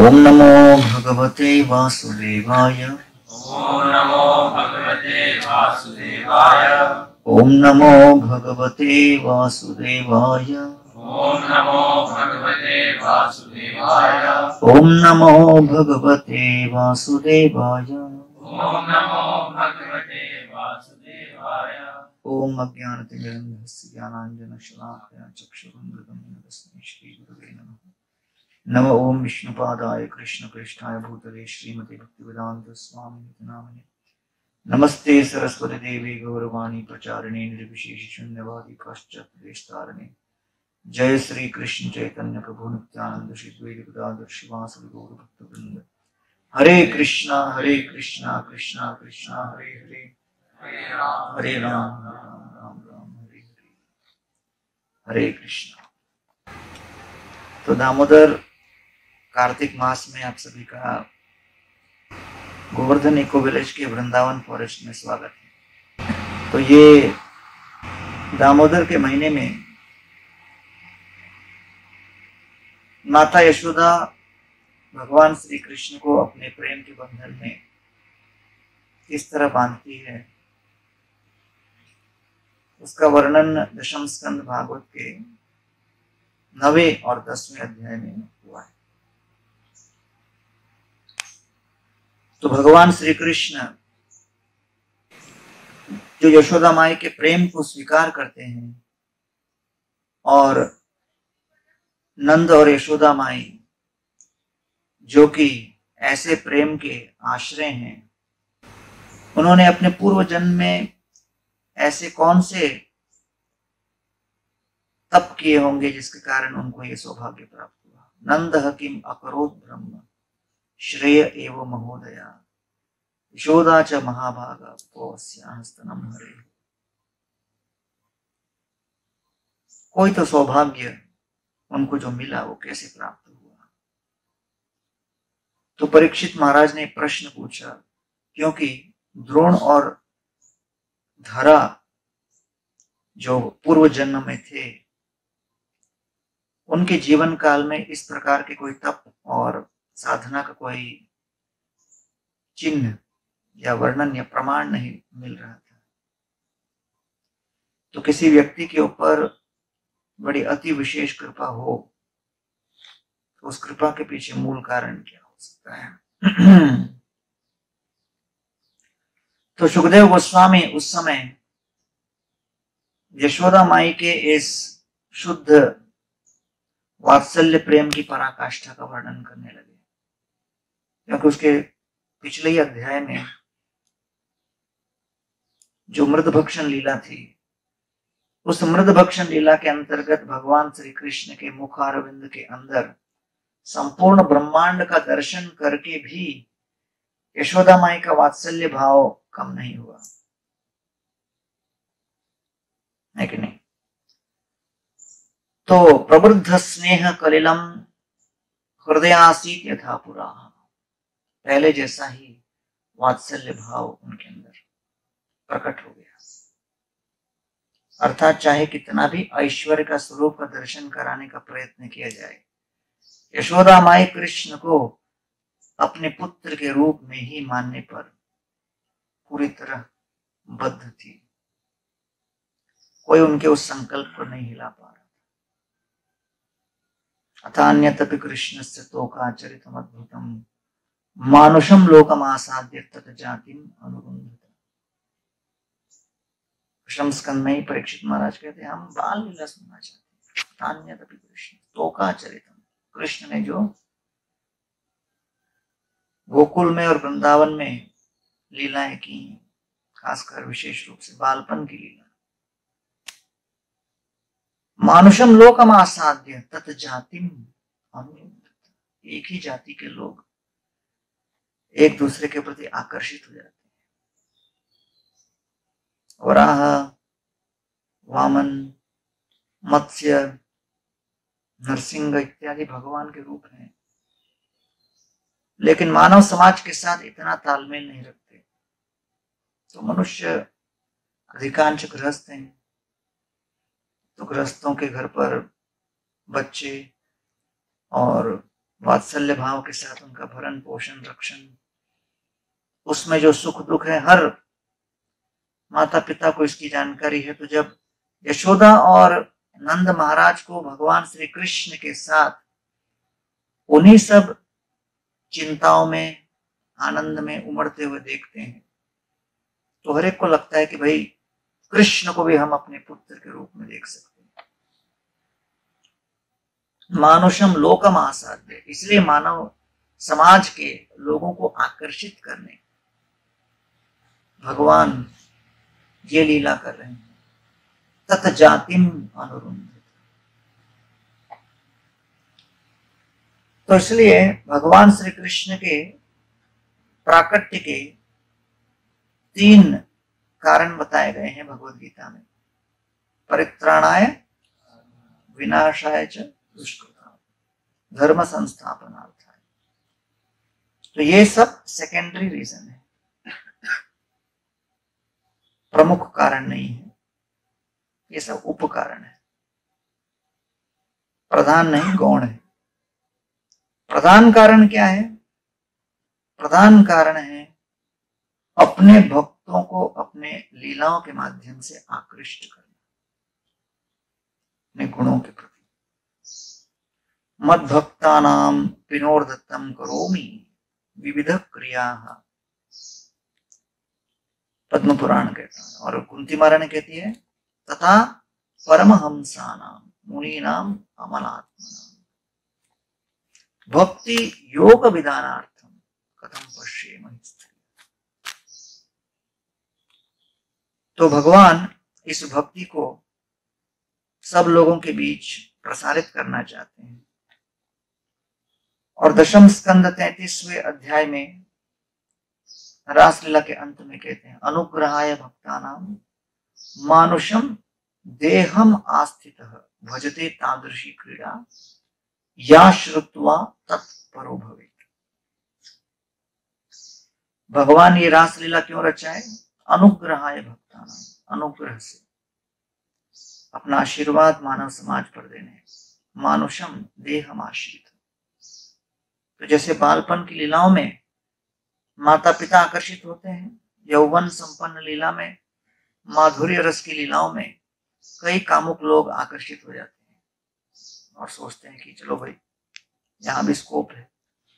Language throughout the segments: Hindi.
ओम नमो भगवते वासुदेवाय। ओम नमो भगवते वासुदेवाय। ओम नमो भगवते वासुदेवाय। ओम नमो भगवते वासुदेवाय। ओम नमो भगवते वासुदेवाय। ओम नमो भगवते वासुदेवाय। ओम अज्ञानतिमिरन्धस्य ज्ञानाञ्जनशलाकया चक्षुरुन्मिलितं तस्मै श्रीगुरवे नमः। नमो ओम विष्णुपादाय कृष्णप्रेष्ठाय भूतले श्रीमते भक्तिवेदांत स्वामिनिति नामिने। नमस्ते सरस्वती देवी गौरवाणी प्रचारिणे निर्विशेष शून्यवादी पाश्चात्यदेशतारिणे। जय श्री कृष्ण चैतन्य प्रभु नित्यानंद श्री द्वैत गदाधर शिवासुर गौर भक्तवृंद। हरे कृष्णा कृष्णा कृष्णा हरे हरे, हरे राम राम राम हरे हरे। हरे कृष्णा। तो दामोदर कार्तिक मास में आप सभी का गोवर्धन इको विलेज के वृंदावन फॉरेस्ट में स्वागत है। तो ये दामोदर के महीने में माता यशोदा भगवान श्री कृष्ण को अपने प्रेम के बंधन में किस तरह बांधती है, उसका वर्णन दशम स्कंद भागवत के 9वें और 10वें अध्याय में हुआ है। तो भगवान श्री कृष्ण जो यशोदा माई के प्रेम को स्वीकार करते हैं और नंद और यशोदा माई जो कि ऐसे प्रेम के आश्रय हैं, उन्होंने अपने पूर्व जन्म में ऐसे कौन से तप किए होंगे जिसके कारण उनको ये सौभाग्य प्राप्त हुआ। नंद किम अकरोत् ब्रह्म श्रेय एव महोदया यशोदा च महाभागा पौस्याः स्तनम हरे। कोई तो सौभाग्य उनको जो मिला वो कैसे प्राप्त हुआ। तो परीक्षित महाराज ने प्रश्न पूछा, क्योंकि द्रोण और धरा जो पूर्व जन्म में थे, उनके जीवन काल में इस प्रकार के कोई तप और साधना का कोई चिन्ह या वर्णन या प्रमाण नहीं मिल रहा था। तो किसी व्यक्ति के ऊपर बड़ी अति विशेष कृपा हो तो उस कृपा के पीछे मूल कारण क्या हो सकता है। तो सुखदेव गोस्वामी उस समय यशोदा माई के इस शुद्ध वात्सल्य प्रेम की पराकाष्ठा का वर्णन करने लगे, क्योंकि उसके पिछले ही अध्याय में जो मृद भक्षण लीला थी, उस मृद भक्षण लीला के अंतर्गत भगवान श्री कृष्ण के मुख अरविंद के अंदर संपूर्ण ब्रह्मांड का दर्शन करके भी यशोदा माई का वात्सल्य भाव कम नहीं हुआ है कि नहीं। तो प्रवृद्ध स्नेह कलिलम हृदयासीत यथा पुरा, पहले जैसा ही वात्सल्य भाव उनके अंदर प्रकट हो गया। अर्थात चाहे कितना भी ऐश्वर्य का स्वरूप का दर्शन कराने का प्रयत्न किया जाए, यशोदा माई कृष्ण को अपने पुत्र के रूप में ही मानने पर पूरी तरह बद्ध थी। कोई उनके उस संकल्प को नहीं हिला पा रहा। अथान्यतपि कृष्णस्य तोकाचरितम् अद्भुतम् मानुषम लोकम आसाद्य तत जातिम अनुरुन्धत। दशम स्कंद में ही परीक्षित महाराज कहते हैं, हम बाल लीला सुनना चाहते हैं। अथान्यतपि कृष्ण तोकाचरितम्, कृष्ण ने जो गोकुल में और वृंदावन में लीलाएं की, खासकर विशेष रूप से बालपन की लीला। मानुषम लोकम आसाद्य तत जातिम अनुरुन्धत, एक ही जाति के लोग एक दूसरे के प्रति आकर्षित हो जाते हैं। वराह, वामन, मत्स्य, नरसिंह इत्यादि भगवान के रूप हैं, लेकिन मानव समाज के साथ इतना तालमेल नहीं रखते। तो मनुष्य अधिकांश गृहस्थ हैं, तो गृहस्थों के घर पर बच्चे और वात्सल्य भाव के साथ उनका भरण पोषण रक्षण, उसमें जो सुख दुख है हर माता पिता को इसकी जानकारी है। तो जब यशोदा और नंद महाराज को भगवान श्री कृष्ण के साथ उन्हीं सब चिंताओं में आनंद में उमड़ते हुए देखते हैं तो हर एक को लगता है कि भाई कृष्ण को भी हम अपने पुत्र के रूप में देख सकते हैं। मानुषम लोकम आसाध्य, इसलिए मानव समाज के लोगों को आकर्षित करने भगवान ये लीला कर रहे हैं। तत जातिम अनुरुंध, तो इसलिए भगवान श्री कृष्ण के प्राकट्य के 3 कारण बताए गए हैं भगवद गीता में। परित्राणाय विनाशाय च दुष्कृताम धर्म संस्थापनार्थाय। तो ये सब सेकेंडरी रीजन है, प्रमुख कारण नहीं है, ये सब उप कारण है, प्रधान नहीं गौण है। प्रधान कारण क्या है? प्रधान कारण है अपने भक्तों को अपने लीलाओं के माध्यम से आकृष्ट करना अपने गुणों के प्रति। मद भक्तानां विनोदत्तम करोमि विविध क्रिया, पद्म पुराण कहता है। और कुंती महारानी कहती है तथा परमहंसानां मुनीनां अमलात्मनां भक्ति योग विधानार्थम कथम पश्येम। तो भगवान इस भक्ति को सब लोगों के बीच प्रसारित करना चाहते हैं। और दशम स्कंद 33वें अध्याय में रासलीला के अंत में कहते हैं अनुग्रहाय भक्तानां मानुषम देहम आस्थितः भजते तादृशी क्रीड़ा या श्रुत्वा तत्परो भवेत्। भगवान ये रासलीला क्यों रचाए? अनुग्रहाय भक्तानां, अनुग्रह से अपना आशीर्वाद मानव समाज पर देने। मानुषम देहम आश्रित, तो जैसे बालपन की लीलाओं में माता पिता आकर्षित होते हैं, यौवन संपन्न लीला में, माधुर्य रस की लीलाओं में कई कामुक लोग आकर्षित हो जाते हैं और सोचते हैं कि चलो भाई यहां भी स्कोप है,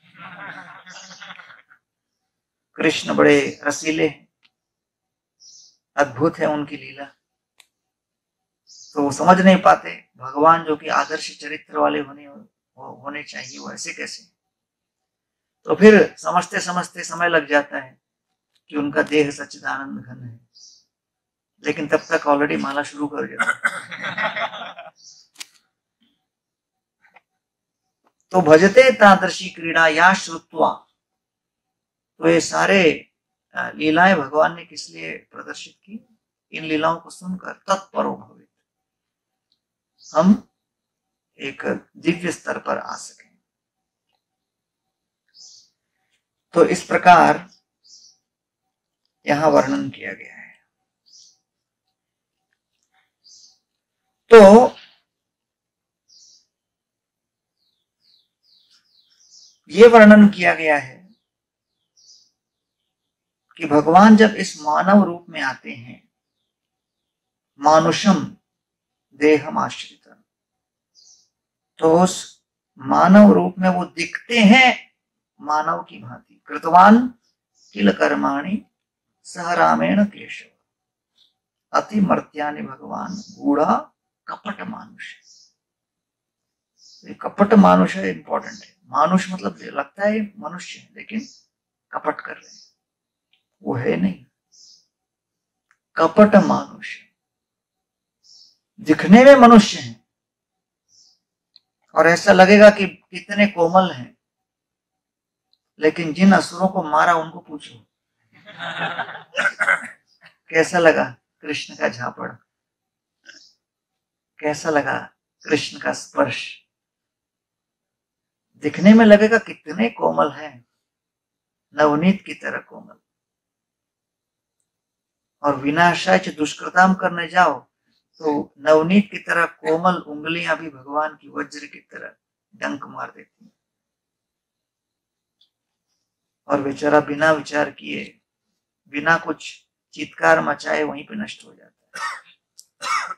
कृष्ण बड़े रसीले हैं, अद्भुत है उनकी लीला। तो वो समझ नहीं पाते भगवान जो कि आदर्श चरित्र वाले होने चाहिए वो ऐसे कैसे। तो फिर समझते समझते समय लग जाता है कि उनका देह सच्चिदानंद घन है, लेकिन तब तक ऑलरेडी माला शुरू कर देता है। तो भजते तादृशी क्रीड़ा या श्रुत्वा, तो ये सारे लीलाएं भगवान ने किस लिए प्रदर्शित की? इन लीलाओं को सुनकर तत्परो भवेत्, हम एक दिव्य स्तर पर आ सकें। तो इस प्रकार यहां वर्णन किया गया है। तो ये वर्णन किया गया है कि भगवान जब इस मानव रूप में आते हैं, मानुषम देहम आश्रित, तो उस मानव रूप में वो दिखते हैं मानव की भांति। कृतवान किल कर्माणि सह रामेण केशव अति मर्त्यानि भगवान गूढ़ा कपट मानुष। कपट मानुष है, इंपॉर्टेंट है। मानुष मतलब लगता है मनुष्य है लेकिन कपट कर रहे हैं, वो है नहीं। कपट मानुष, दिखने में मनुष्य है और ऐसा लगेगा कि कितने कोमल हैं, लेकिन जिन असुरों को मारा उनको पूछो कैसा लगा कृष्ण का झापड़, कैसा लगा कृष्ण का स्पर्श। दिखने में लगेगा कितने कोमल हैं, नवनीत की तरह कोमल। और विनाशाय च दुष्कृताम करने जाओ तो नवनीत की तरह कोमल उंगलियां भी भगवान की वज्र की तरह डंक मार देती हैं। और बेचारा बिना विचार किए, बिना कुछ चीत्कार मचाए वहीं पे नष्ट हो जाता है।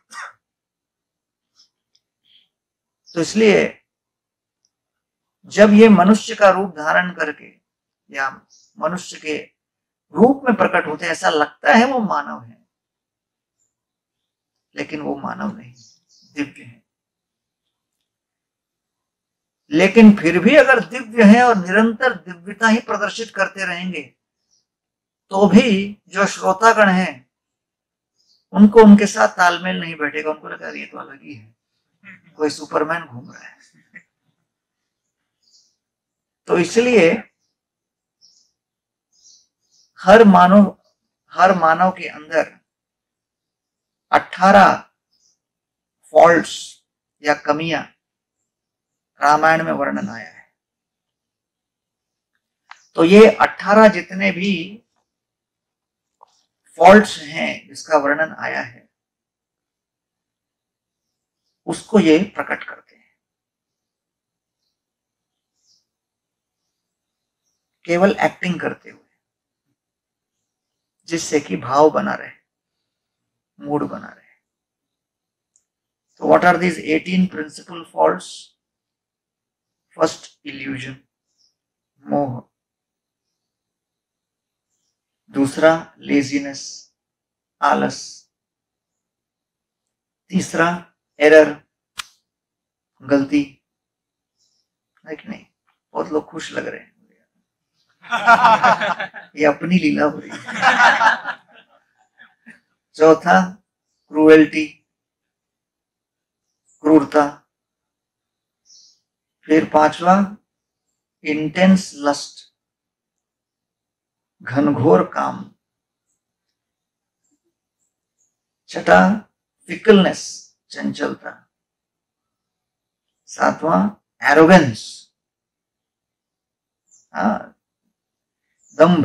तो इसलिए जब ये मनुष्य का रूप धारण करके या मनुष्य के रूप में प्रकट होते, ऐसा लगता है वो मानव है, लेकिन वो मानव नहीं, दिव्य है। लेकिन फिर भी अगर दिव्य है और निरंतर दिव्यता ही प्रदर्शित करते रहेंगे, तो भी जो श्रोतागण हैं उनको उनके साथ तालमेल नहीं बैठेगा। उनको लगा ये तो अलग ही है, कोई सुपरमैन घूम रहा है। तो इसलिए हर मानव के अंदर 18 फॉल्ट्स या कमियां रामायण में वर्णन आया है। तो ये 18 जितने भी फॉल्ट्स हैं जिसका वर्णन आया है, उसको ये प्रकट करते हैं, केवल एक्टिंग करते हुए, जिससे कि भाव बना रहे, मूड बना रहे। तो what are these 18 principle faults? First, illusion, मोह। दूसरा, लेजीनेस, आलस। तीसरा, एरर, गलती। है कि नहीं? बहुत लोग खुश लग रहे हैं, ये अपनी लीला हो रही है। चौथा, क्रूएल्टी, क्रूरता। फिर पांचवा, इंटेंस लस्ट, घनघोर काम। छठा, फिकलनेस, चंचलता। सातवां, एरोगेंस, दंभ।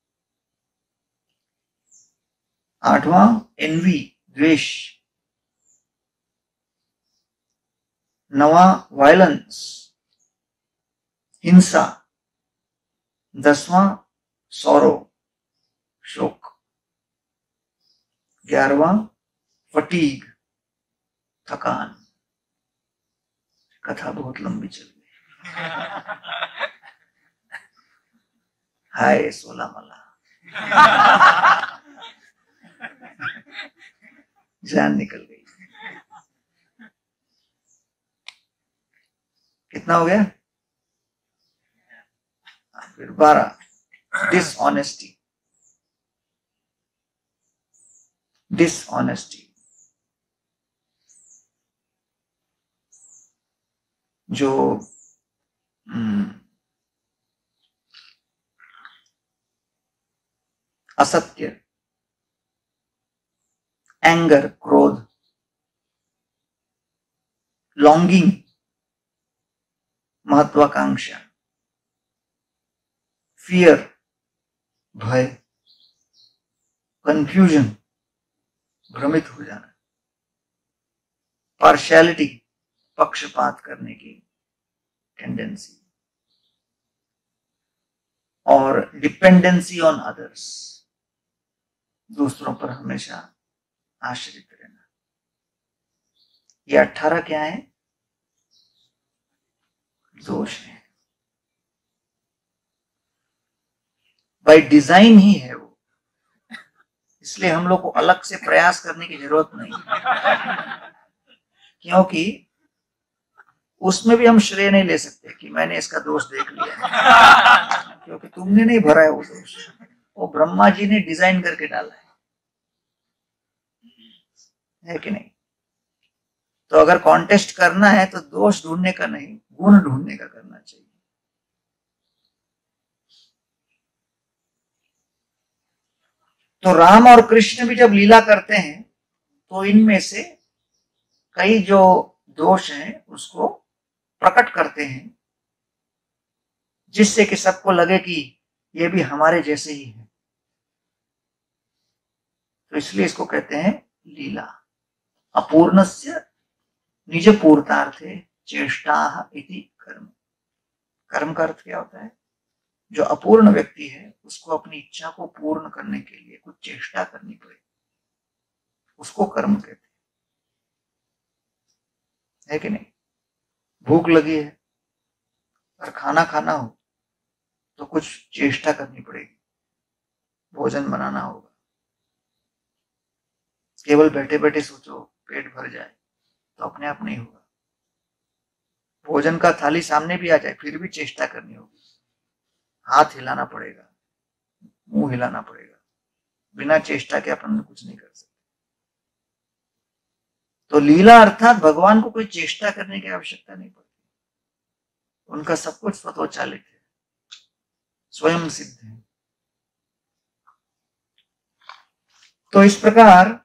आठवां, एनवी, द्वेष। नवा, वायलेंस, हिंसा। 10वां, सौरो, शोक। 11वां, फटीग, थकान। कथा बहुत लंबी चल गई। हाय 16 मला, जान निकल गई। कितना हो गया? फिर 12, डिसऑनेस्टी, डिसऑनेस्टी, जो असत्य, एंगर, क्रोध, लॉन्गिंग, महत्वाकांक्षा, फियर, भय, कंफ्यूजन, भ्रमित हो जाना, पार्शियलिटी, पक्षपात करने की टेंडेंसी, और डिपेंडेंसी ऑन अदर्स, दूसरों पर हमेशा आश्रित रहना। ये 18 क्या है? दोष है। बाय डिजाइन ही है वो, इसलिए हम लोग को अलग से प्रयास करने की जरूरत नहीं, क्योंकि उसमें भी हम श्रेय नहीं ले सकते कि मैंने इसका दोष देख लिया, क्योंकि तुमने नहीं भरा है वो दोष, वो ब्रह्मा जी ने डिजाइन करके डाला है कि नहीं? तो अगर कॉन्टेस्ट करना है तो दोष ढूंढने का नहीं, गुण ढूंढने का करना चाहिए। तो राम और कृष्ण भी जब लीला करते हैं तो इनमें से कई जो दोष हैं उसको प्रकट करते हैं, जिससे कि सबको लगे कि ये भी हमारे जैसे ही है। तो इसलिए इसको कहते हैं लीला। अपूर्णस्य निज पूर्तार्थे चेष्टा इति कर्म। कर्म का अर्थ क्या होता है? जो अपूर्ण व्यक्ति है उसको अपनी इच्छा को पूर्ण करने के लिए कुछ चेष्टा करनी पड़ेगी, उसको कर्म कहते है कि नहीं। भूख लगी है और खाना खाना हो तो कुछ चेष्टा करनी पड़ेगी, भोजन बनाना होगा। केवल बैठे बैठे सोचो पेट भर जाए तो अपने आप नहीं होगा। भोजन का थाली सामने भी आ जाए फिर भी चेष्टा करनी होगी, हाथ हिलाना पड़ेगा, मुंह हिलाना पड़ेगा, बिना चेष्टा के अपन कुछ नहीं कर सकते। तो लीला अर्थात भगवान को कोई चेष्टा करने की आवश्यकता नहीं पड़ती, उनका सब कुछ स्वतोचालित है, स्वयं सिद्ध है। तो इस प्रकार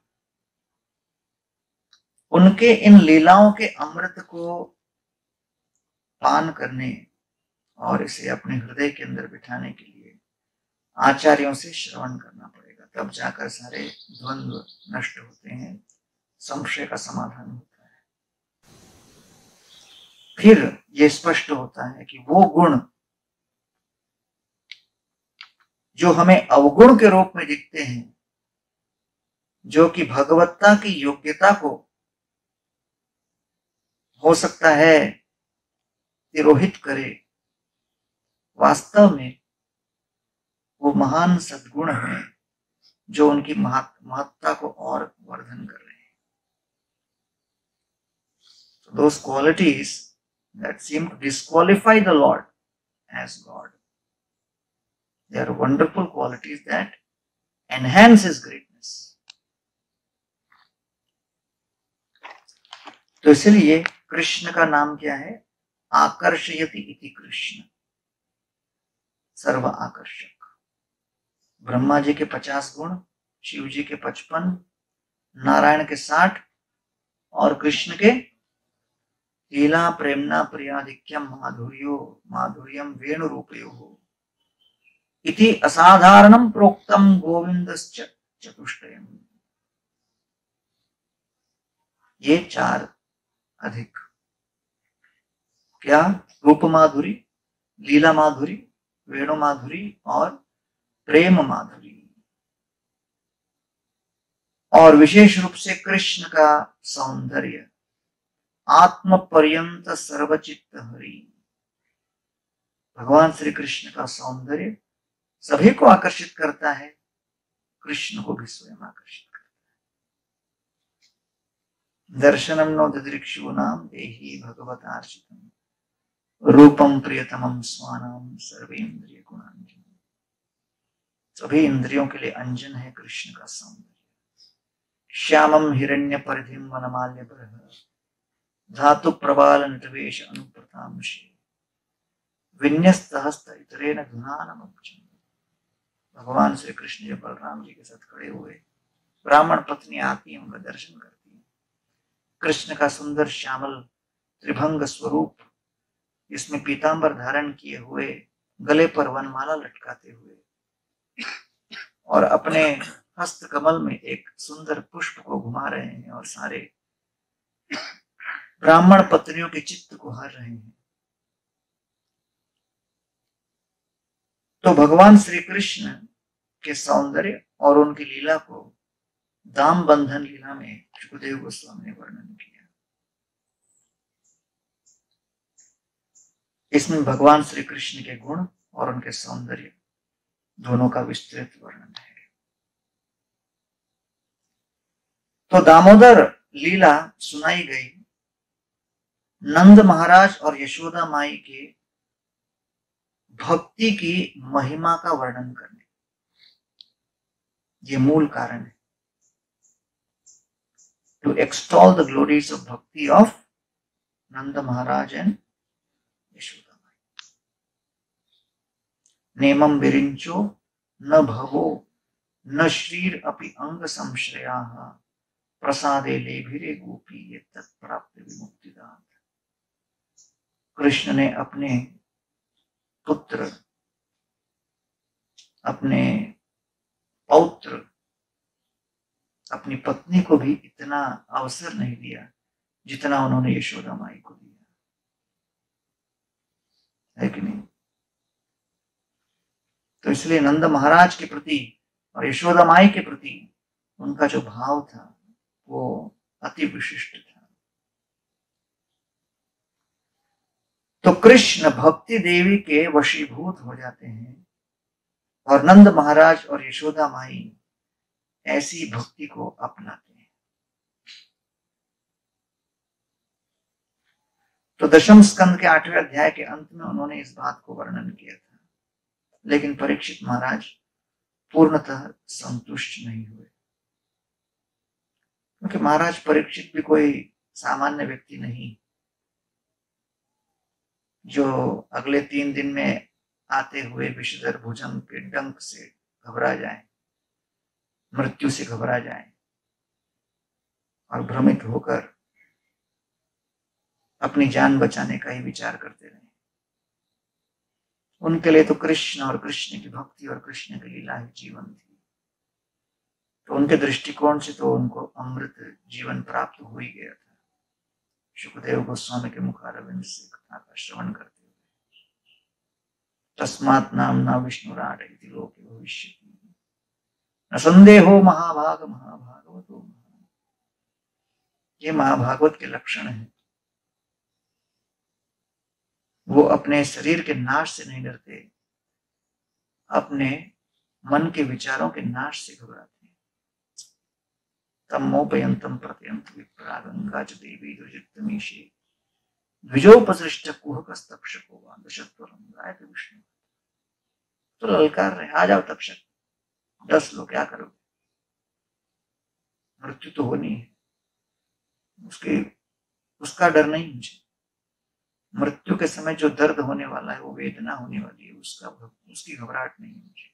उनके इन लीलाओं के अमृत को पान करने और इसे अपने हृदय के अंदर बिठाने के लिए आचार्यों से श्रवण करना पड़ेगा, तब जाकर सारे द्वंद्व नष्ट होते हैं, संशय का समाधान होता है। फिर यह स्पष्ट होता है कि वो गुण जो हमें अवगुण के रूप में दिखते हैं, जो कि भगवत्ता की योग्यता को हो सकता है तिरोहित करे, वास्तव में वो महान सद्गुण हैं जो उनकी महत्ता को और वर्धन कर रहे हैं। So those qualities that seem to disqualify the Lord as God, they are wonderful qualities that enhance his greatness. तो इसलिए कृष्ण का नाम क्या है? आकर्षयति इति कृष्ण, सर्व आकर्षक। ब्रह्मा जी के 50 गुण, शिव जी के 55, नारायण के 60 और कृष्ण के लीला प्रेमना प्रियाधिक्यम माधुर्यो माधुर्यम वेणु रूपयो इति असाधारणम प्रोक्तम गोविंदश्च चतुष्टयम। ये 4 अधिक क्या? रूप माधुरी, लीला माधुरी, वेणु माधुरी और प्रेम माधुरी। और विशेष रूप से कृष्ण का सौंदर्य, आत्म पर्यंत सर्वचित्त हरि। भगवान श्री कृष्ण का सौंदर्य सभी को आकर्षित करता है, कृष्ण को भी स्वयं आकर्षित करता है। दर्शनम नो ददृक्षूणाम देहि भगवतार्चितम रूपम प्रियतमम स्वानाम सर्वेन्द्रिय गुणांजन। सभी इंद्रियों के लिए अंजन है कृष्ण का सौंदर्य। श्यामम हिरण्य परिधिम वनमाल्य बरह धातु प्रबाल नटवेश अनुप्रतामशे विन्यस्त हस्त इतरेण धुनानमब्जम्। भगवान श्री कृष्ण जब बलराम जी के साथ खड़े हुए, ब्राह्मण पत्नी आती है, उनका दर्शन करती है। कृष्ण का सुंदर श्यामल त्रिभंग स्वरूप, इसमें पीतांबर धारण किए हुए, गले पर वनमाला लटकाते हुए और अपने हस्त कमल में एक सुंदर पुष्प को घुमा रहे हैं और सारे ब्राह्मण पत्नियों के चित्त को हर रहे हैं। तो भगवान श्री कृष्ण के सौंदर्य और उनकी लीला को दाम बंधन लीला में सुखदेव गोस्वामी ने वर्णन किया। इसमें भगवान श्री कृष्ण के गुण और उनके सौंदर्य दोनों का विस्तृत वर्णन है। तो दामोदर लीला सुनाई गई नंद महाराज और यशोदा माई के भक्ति की महिमा का वर्णन करने, ये मूल कारण है। To extol the glories of bhakti of Nand Maharaj and Yashoda Mai. नेमं विरिंचो न भवो न श्रीर अपि अंग संश्रयाः प्रसादे लेभिरे गोपी ये तत्प्राप्त विमुक्तिदात। कृष्ण ने अपने पुत्र, अपने पौत्र, अपनी पत्नी को भी इतना अवसर नहीं दिया जितना उन्होंने यशोदा माई को दिया, है कि नहीं? तो इसलिए नंद महाराज के प्रति और यशोदा माई के प्रति उनका जो भाव था वो अति विशिष्ट था। तो कृष्ण भक्ति देवी के वशीभूत हो जाते हैं और नंद महाराज और यशोदा माई ऐसी भक्ति को अपनाते हैं। तो दशम स्कंद के 8वें अध्याय के अंत में उन्होंने इस बात को वर्णन किया था, लेकिन परीक्षित महाराज पूर्णतः संतुष्ट नहीं हुए, क्योंकि महाराज परीक्षित भी कोई सामान्य व्यक्ति नहीं जो अगले 3 दिन में आते हुए विषधर भुजंग के डंक से घबरा जाए, मृत्यु से घबरा जाए और भ्रमित होकर अपनी जान बचाने का ही विचार करते रहे। उनके लिए तो कृष्ण और कृष्ण की भक्ति और कृष्ण की लीला ही जीवन थी। तो उनके दृष्टिकोण से तो उनको अमृत जीवन प्राप्त हो ही गया था। शुकदेव गोस्वामी के मुखारविंद से कथा का श्रवण करते हुए, तस्मात् नाम्ना विष्णुराट इति लोके भविष्यति न संदेहो महाभाग महाभागवतो। ये महाभागवत के लक्षण है। वो अपने शरीर के नाश से नहीं डरते, अपने मन के विचारों के नाश से घबराते हैं। तमोपयंतम प्रत्यंत विप्रागंगा च देवी दुर्जितमीशे द्विजोपसृष्ट कुहकस्तक्षको दशत्वरं गायते विष्णु। तो ललकार रहे, आ जाओ तक्षक, 10 लो, क्या करोगे? मृत्यु तो होनी है, उसका डर नहीं मुझे। मृत्यु के समय जो दर्द होने वाला है, वो वेदना होने वाली है, उसकी घबराहट नहीं है मुझे।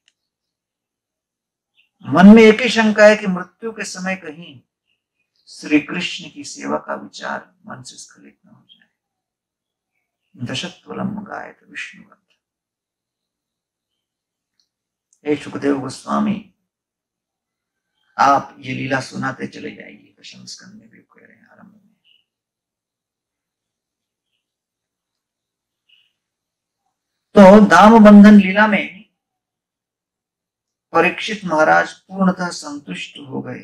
मन में एक ही शंका है कि मृत्यु के समय कहीं श्री कृष्ण की सेवा का विचार मन से स्खलित न हो जाए। दशत्वलम गायत विष्णुवत। हे सुखदेव गोस्वामी, आप ये लीला सुनाते चले जाइए। दशम स्कंद में भी कह रहे हैं आरंभ में। तो दाम बंधन लीला में परीक्षित महाराज पूर्णतः संतुष्ट हो गए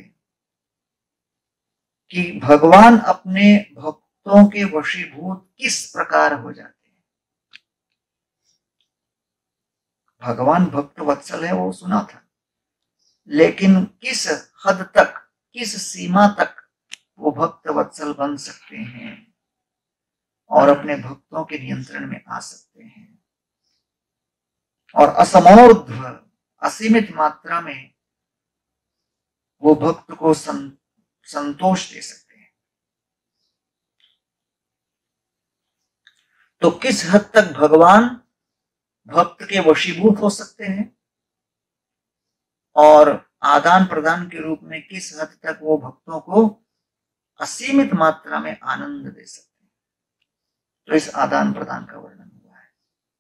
कि भगवान अपने भक्तों के वशीभूत किस प्रकार हो जाते हैं। भगवान भक्त वत्सल है, वो सुना था, लेकिन किस हद तक, किस सीमा तक वो भक्त वत्सल बन सकते हैं और अपने भक्तों के नियंत्रण में आ सकते हैं और असमोर्ध्व असीमित मात्रा में वो भक्त को संतोष दे सकते हैं। तो किस हद तक भगवान भक्त के वशीभूत हो सकते हैं और आदान प्रदान के रूप में किस हद तक वो भक्तों को असीमित मात्रा में आनंद दे सकते हैं, तो इस आदान प्रदान का वर्णन हुआ है।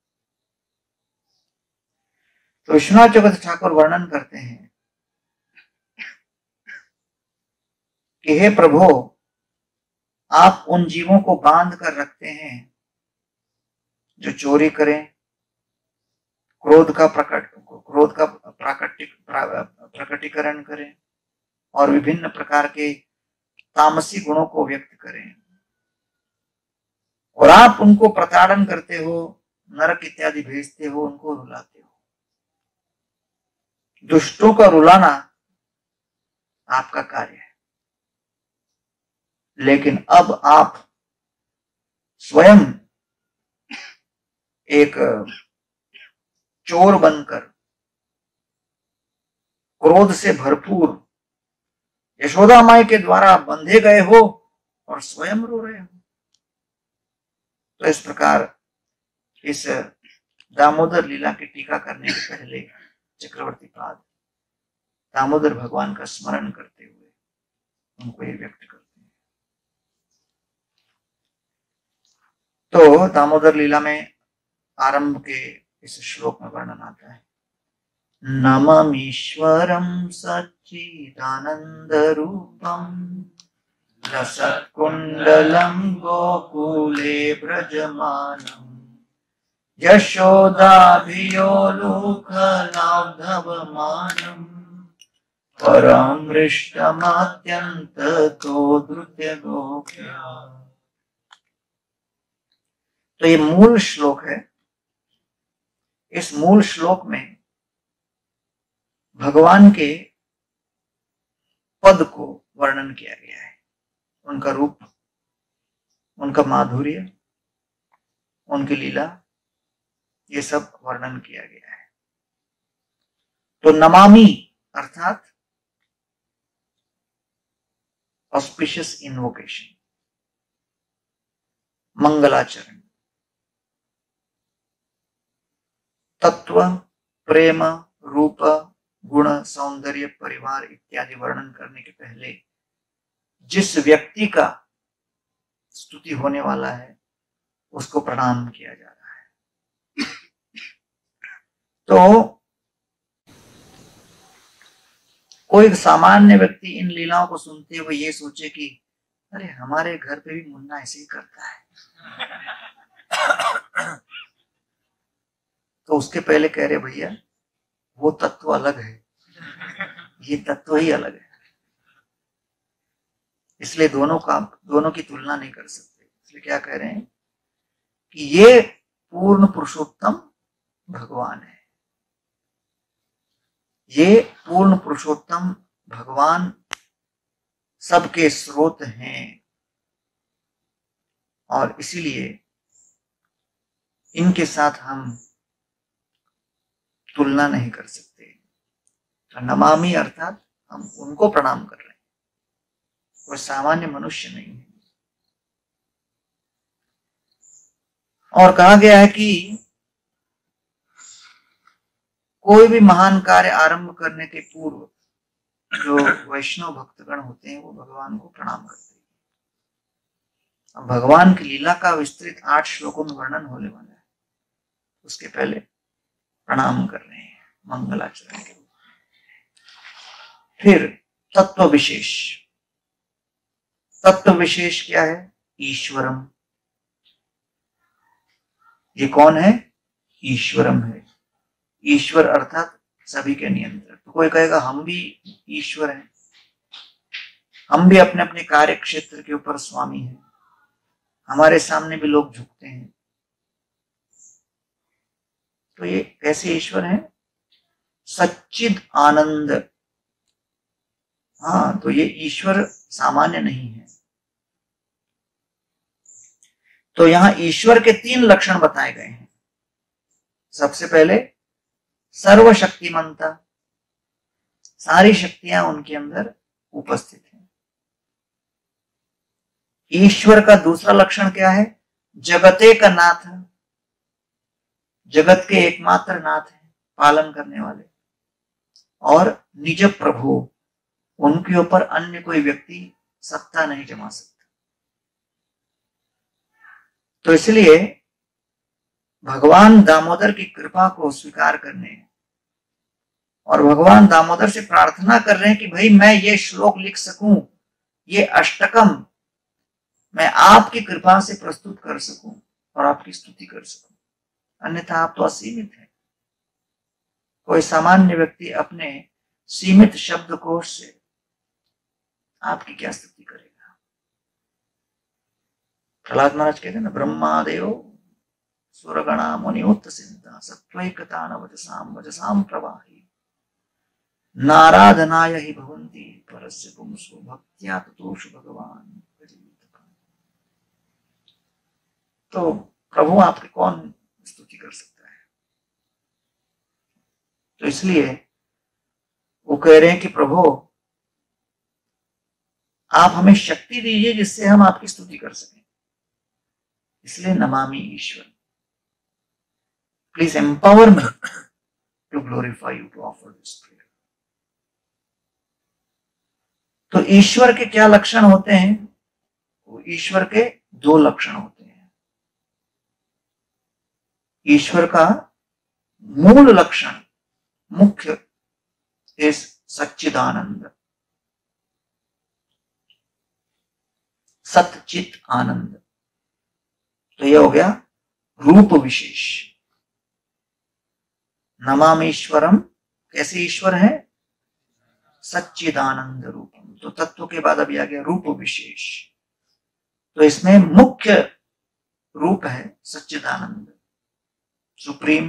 तो विश्वनाथ चक्रवर्ती ठाकुर वर्णन करते हैं कि हे प्रभु, आप उन जीवों को बांध कर रखते हैं जो चोरी करें, क्रोध का प्रकटीकरण करें और विभिन्न प्रकार के तामसी गुणों को व्यक्त करें, और आप उनको प्रताड़न करते हो, नरक इत्यादि भेजते हो, उनको रुलाते हो। दुष्टों का रुलाना आपका कार्य है, लेकिन अब आप स्वयं एक चोर बनकर क्रोध से भरपूर यशोदा माई के द्वारा बंधे गए हो और स्वयं रो रहे हो। तो इस प्रकार इस दामोदर लीला की टीका करने के पहले चक्रवर्ती पाद दामोदर भगवान का स्मरण करते हुए उनको ये व्यक्त करते हैं। तो दामोदर लीला में आरंभ के इस श्लोक में वर्णन आता है, नममीश्वरं सच्चिदानंद रूपम रसत्कुंडलं गोकुले व्रजमानं यशोदाभियो लोकलाघवमानम् परमृष्टमात्यन्ततो धृत्यगोप्या। तो ये मूल श्लोक है। इस मूल श्लोक में भगवान के पद को वर्णन किया गया है, उनका रूप, उनका माधुर्य, उनकी लीला, ये सब वर्णन किया गया है। तो नमामि अर्थात ऑस्पिशियस इन्वोकेशन, मंगलाचरण, तत्व, प्रेम, रूप, गुण, सौंदर्य, परिवार इत्यादि वर्णन करने के पहले जिस व्यक्ति का स्तुति होने वाला है उसको प्रणाम किया जा रहा है। तो कोई सामान्य व्यक्ति इन लीलाओं को सुनते हुए ये सोचे कि अरे हमारे घर पे भी मुन्ना ऐसे ही करता है, तो उसके पहले कह रहे भैया वो तत्व अलग है, ये तत्व ही अलग है, इसलिए दोनों की तुलना नहीं कर सकते। इसलिए क्या कह रहे हैं कि ये पूर्ण पुरुषोत्तम भगवान है, ये पूर्ण पुरुषोत्तम भगवान सबके स्रोत हैं और इसीलिए इनके साथ हम तुलना नहीं कर सकते। तो नमामि अर्थात हम उनको प्रणाम कर रहे हैं, कोई सामान्य मनुष्य नहीं है। और कहा गया है कि कोई भी महान कार्य आरंभ करने के पूर्व जो वैष्णव भक्तगण होते हैं वो भगवान को प्रणाम करते हैं। अब भगवान की लीला का विस्तृत 8 श्लोकों में वर्णन होने वाला है, उसके पहले प्रणाम कर रहे हैं मंगलाचरण के रूप में। फिर तत्व विशेष, तत्व विशेष क्या है? ईश्वरम। ये कौन है? ईश्वरम है। ईश्वर अर्थात सभी के नियंत्रक। तो कोई कहेगा हम भी ईश्वर हैं, हम भी अपने अपने कार्य क्षेत्र के ऊपर स्वामी हैं, हमारे सामने भी लोग झुकते हैं। तो ये कैसे ईश्वर हैं? सच्चिद आनंद। हाँ, तो ये ईश्वर सामान्य नहीं है। तो यहां ईश्वर के 3 लक्षण बताए गए हैं। सबसे पहले सर्वशक्तिमंता, सारी शक्तियां उनके अंदर उपस्थित हैं। ईश्वर का दूसरा लक्षण क्या है? जगते का नाथ, जगत के एकमात्र नाथ है, पालन करने वाले। और निज प्रभु, उनके ऊपर अन्य कोई व्यक्ति सत्ता नहीं जमा सकता। तो इसलिए भगवान दामोदर की कृपा को स्वीकार करने और भगवान दामोदर से प्रार्थना कर रहे हैं कि भाई मैं ये श्लोक लिख सकूं, ये अष्टकम मैं आपकी कृपा से प्रस्तुत कर सकूं और आपकी स्तुति कर सकूं, अन्यथा आप तो असीमित हैं। कोई सामान्य व्यक्ति अपने सीमित शब्दकोश से आपकी क्या स्तुति करेगा? प्रहलाद महाराज कहते हैं ना, ब्रह्मादेव सुरगणा मुनिउत सिद्धा सत्वैकता वचसाम वचसाम प्रवाही नाराधनाय हि भवन्ति परस्य पुंसो भक्त्या ततोषु भगवान। तो प्रभु आपकी कौन स्तुति कर सकता है? तो इसलिए वो कह रहे हैं कि प्रभु आप हमें शक्ति दीजिए जिससे हम आपकी स्तुति कर सकें। इसलिए नमामि ईश्वर, please empower me to glorify you, to offer this prayer. तो ईश्वर के क्या लक्षण होते हैं? ईश्वर के 2 लक्षण होते हैं। ईश्वर का मूल लक्षण मुख्य इस सच्चिदानंद, सतचित आनंद। तो यह हो गया रूप विशेष। नमामीश्वरम, कैसे ईश्वर है? सच्चिदानंद रूपम। तो तत्व के बाद अभी आ गया रूप विशेष। तो इसमें मुख्य रूप है सच्चिदानंद, supreme,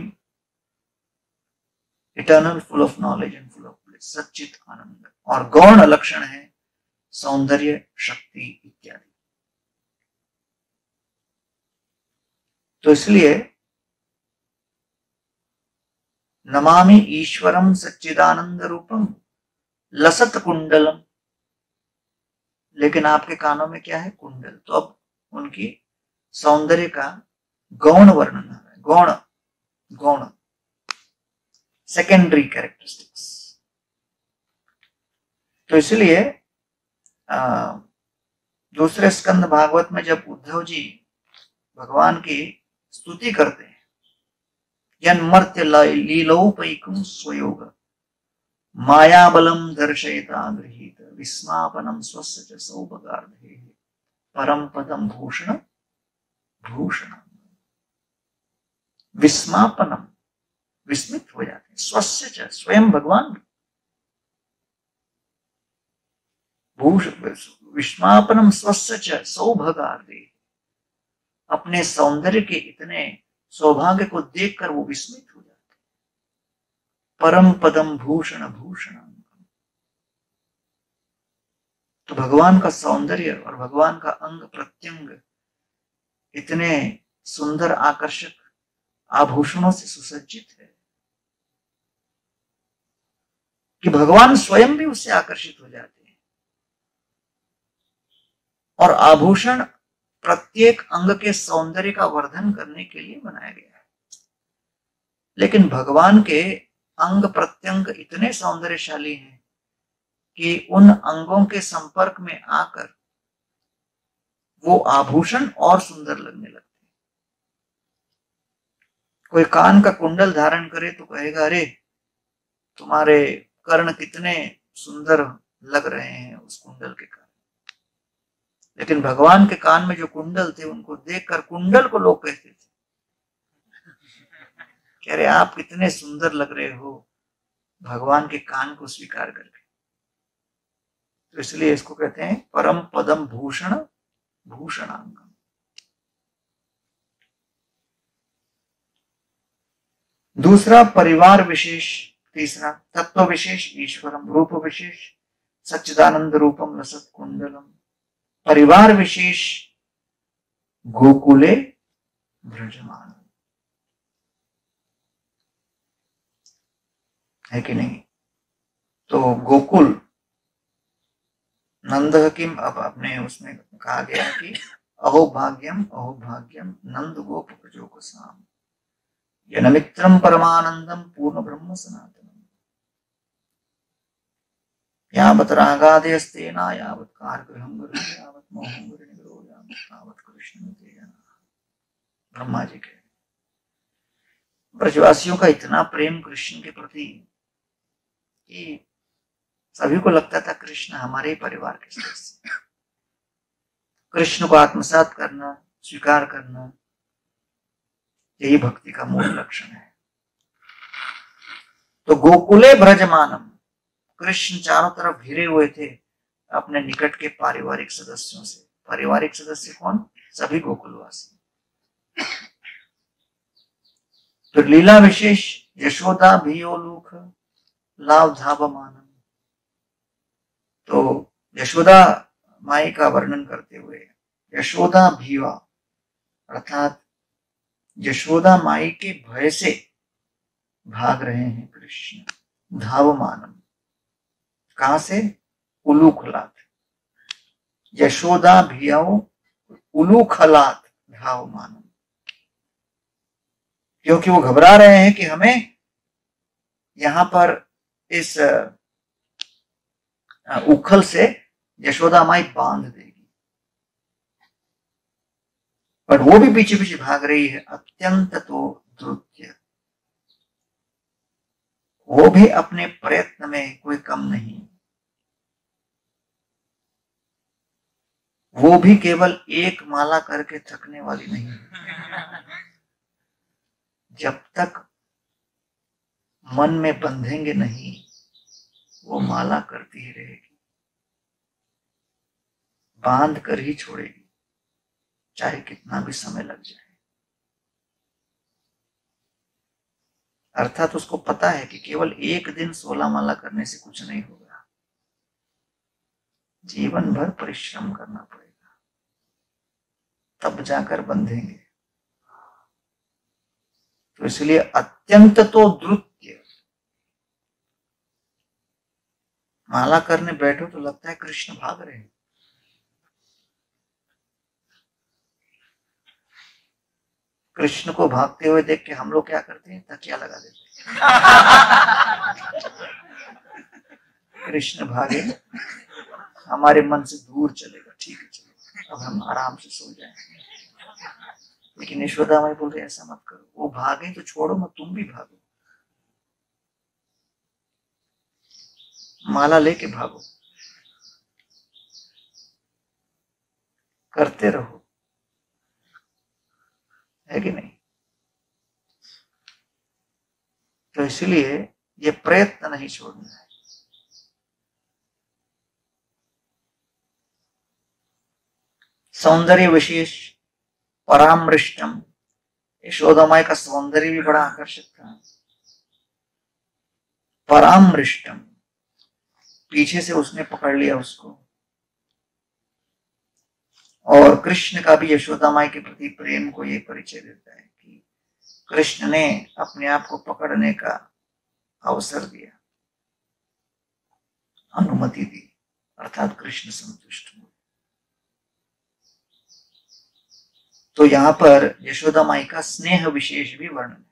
eternal, full of knowledge and full of bliss, सच्चित आनंद। और गौण लक्षण है सौंदर्य, शक्ति इत्यादि। तो इसलिए नमामि ईश्वरम सच्चिदानंद रूपम लसत कुंडलम। लेकिन आपके कानों में क्या है? कुंडल। तो अब उनकी सौंदर्य का गौण वर्णन है, गौण, गौण, सेकेंडरी कैरेक्टरिस्टिक्स। तो इसलिए दूसरे स्कंद भागवत में जब उद्धव जी भगवान की स्तुति करते हैं, यन्मर्त्य लीलोपैकं स्वयोग मायाबलम दर्शयता गृहीत विस्मापनम स्वस्य च सौभगार्धे परम पदम भूषण भूषण। विस्मापनम, विस्मित हो जाते हैं, स्वस्य च, स्वयं भगवान, विस्मापनम स्वस्य च सौभगार्धे, अपने सौंदर्य के इतने सौभाग्य को देखकर वो विस्मित हो जाते। परम पदम भूषण भूषण। तो भगवान का सौंदर्य और भगवान का अंग प्रत्यंग इतने सुंदर आकर्षक आभूषणों से सुसज्जित है कि भगवान स्वयं भी उससे आकर्षित हो जाते हैं। और आभूषण प्रत्येक अंग के सौंदर्य का वर्धन करने के लिए बनाया गया है। लेकिन भगवान के अंग प्रत्यंग इतने सौंदर्यशाली हैं कि उन अंगों के संपर्क में आकर वो आभूषण और सुंदर लगने लगते हैं। कोई कान का कुंडल धारण करे तो कहेगा, अरे तुम्हारे कर्ण कितने सुंदर लग रहे हैं उस कुंडल के कारण। लेकिन भगवान के कान में जो कुंडल थे उनको देखकर कुंडल को लोग कहते थे, कह रहे आप कितने सुंदर लग रहे हो भगवान के कान को स्वीकार करके। तो इसलिए इसको कहते हैं परम पदम भूषण भूषणांगम। दूसरा परिवार विशेष, तीसरा तत्व विशेष ईश्वरम, रूप विशेष सच्चिदानंद रूपम लसत कुंडलम, परिवार विशेष गोकुले ब्रजमान, है कि नहीं? तो गोकुल नंद किम, अब अपने उसमें कहा गया कि अहो भाग्यम नंद गोप प्रजोक साम यनमित्रम परमानंदम पूर्ण ब्रह्म सनातनम यावत् रागादेस्तेना यावत् कारगृहं गरुड़ यावत् मोहं गुरुनिग्रो यावत् कृष्ण तेजना। ब्रह्मा जी के ब्रजवासियों का इतना प्रेम कृष्ण के प्रति कि सभी को लगता था कृष्ण हमारे ही परिवार के सदस्य। कृष्ण को आत्मसात करना, स्वीकार करना, यही भक्ति का मूल लक्षण है। तो गोकुले ब्रजमानम, कृष्ण चारों तरफ घिरे हुए थे अपने निकट के पारिवारिक सदस्यों से। पारिवारिक सदस्य कौन? सभी गोकुलवासी। फिर लीला विशेष यशोदा भियोलूख लावधावमानम। तो यशोदा माई का वर्णन करते हुए यशोदा भीवा अर्थात यशोदा माई के भय से भाग रहे हैं कृष्ण। धावमानम, कहां से? उलूखलात। यशोदा भियाओ उलूखलात धावमानम, क्योंकि वो घबरा रहे हैं कि हमें यहां पर इस उखल से यशोदा माई बांध देगी। पर वो भी पीछे पीछे भाग रही है। अत्यंत तो द्रुत्य, वो भी अपने प्रयत्न में कोई कम नहीं। वो भी केवल एक माला करके थकने वाली नहीं। जब तक मन में बंधेंगे नहीं, वो माला करती ही रहेगी, बांध कर ही छोड़ेगी, चाहे कितना भी समय लग जाए। अर्थात उसको पता है कि केवल एक दिन 16 माला करने से कुछ नहीं होगा, जीवन भर परिश्रम करना पड़ेगा, तब जाकर बंधेंगे। तो इसलिए अत्यंत तो द्रुत्य, माला करने बैठो तो लगता है कृष्ण भाग रहे हैं। कृष्ण को भागते हुए देख के हम लोग क्या करते हैं, तकिया लगा देते हैं। कृष्ण भागे, हमारे मन से दूर चलेगा, ठीक है चलो अब हम आराम से सो जाएंगे। लेकिन यशोदा माई बोल रहे ऐसा मत करो, वो भागे तो छोड़ो मत, तुम भी भागो, माला लेके भागो, करते रहो, है कि नहीं। तो इसलिए ये प्रयत्न नहीं छोड़ना है। सौंदर्य विशेष परामृष्टम, यशोदा माई का सौंदर्य भी बड़ा आकर्षक था। परामृष्टम, पीछे से उसने पकड़ लिया उसको। और कृष्ण का भी यशोदा माई के प्रति प्रेम को ये परिचय देता है कि कृष्ण ने अपने आप को पकड़ने का अवसर दिया, अनुमति दी, अर्थात कृष्ण संतुष्ट हुए। तो यहां पर यशोदा माई का स्नेह विशेष भी वर्णन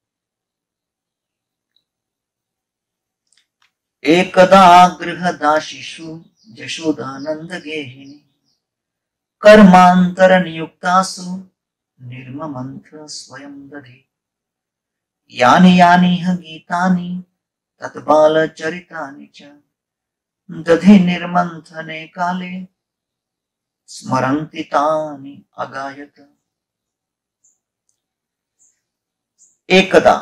है। एकदा गृहदाशिषु यशोदानंद गेहिनी कर्मांतर नियुक्तासु निर्ममंथ स्वयं दधि यानि यानि गीतानि तत्बाल चरितानि च दधि निर्मंथने काले स्मरन्ति तानि अगायत। एकदा,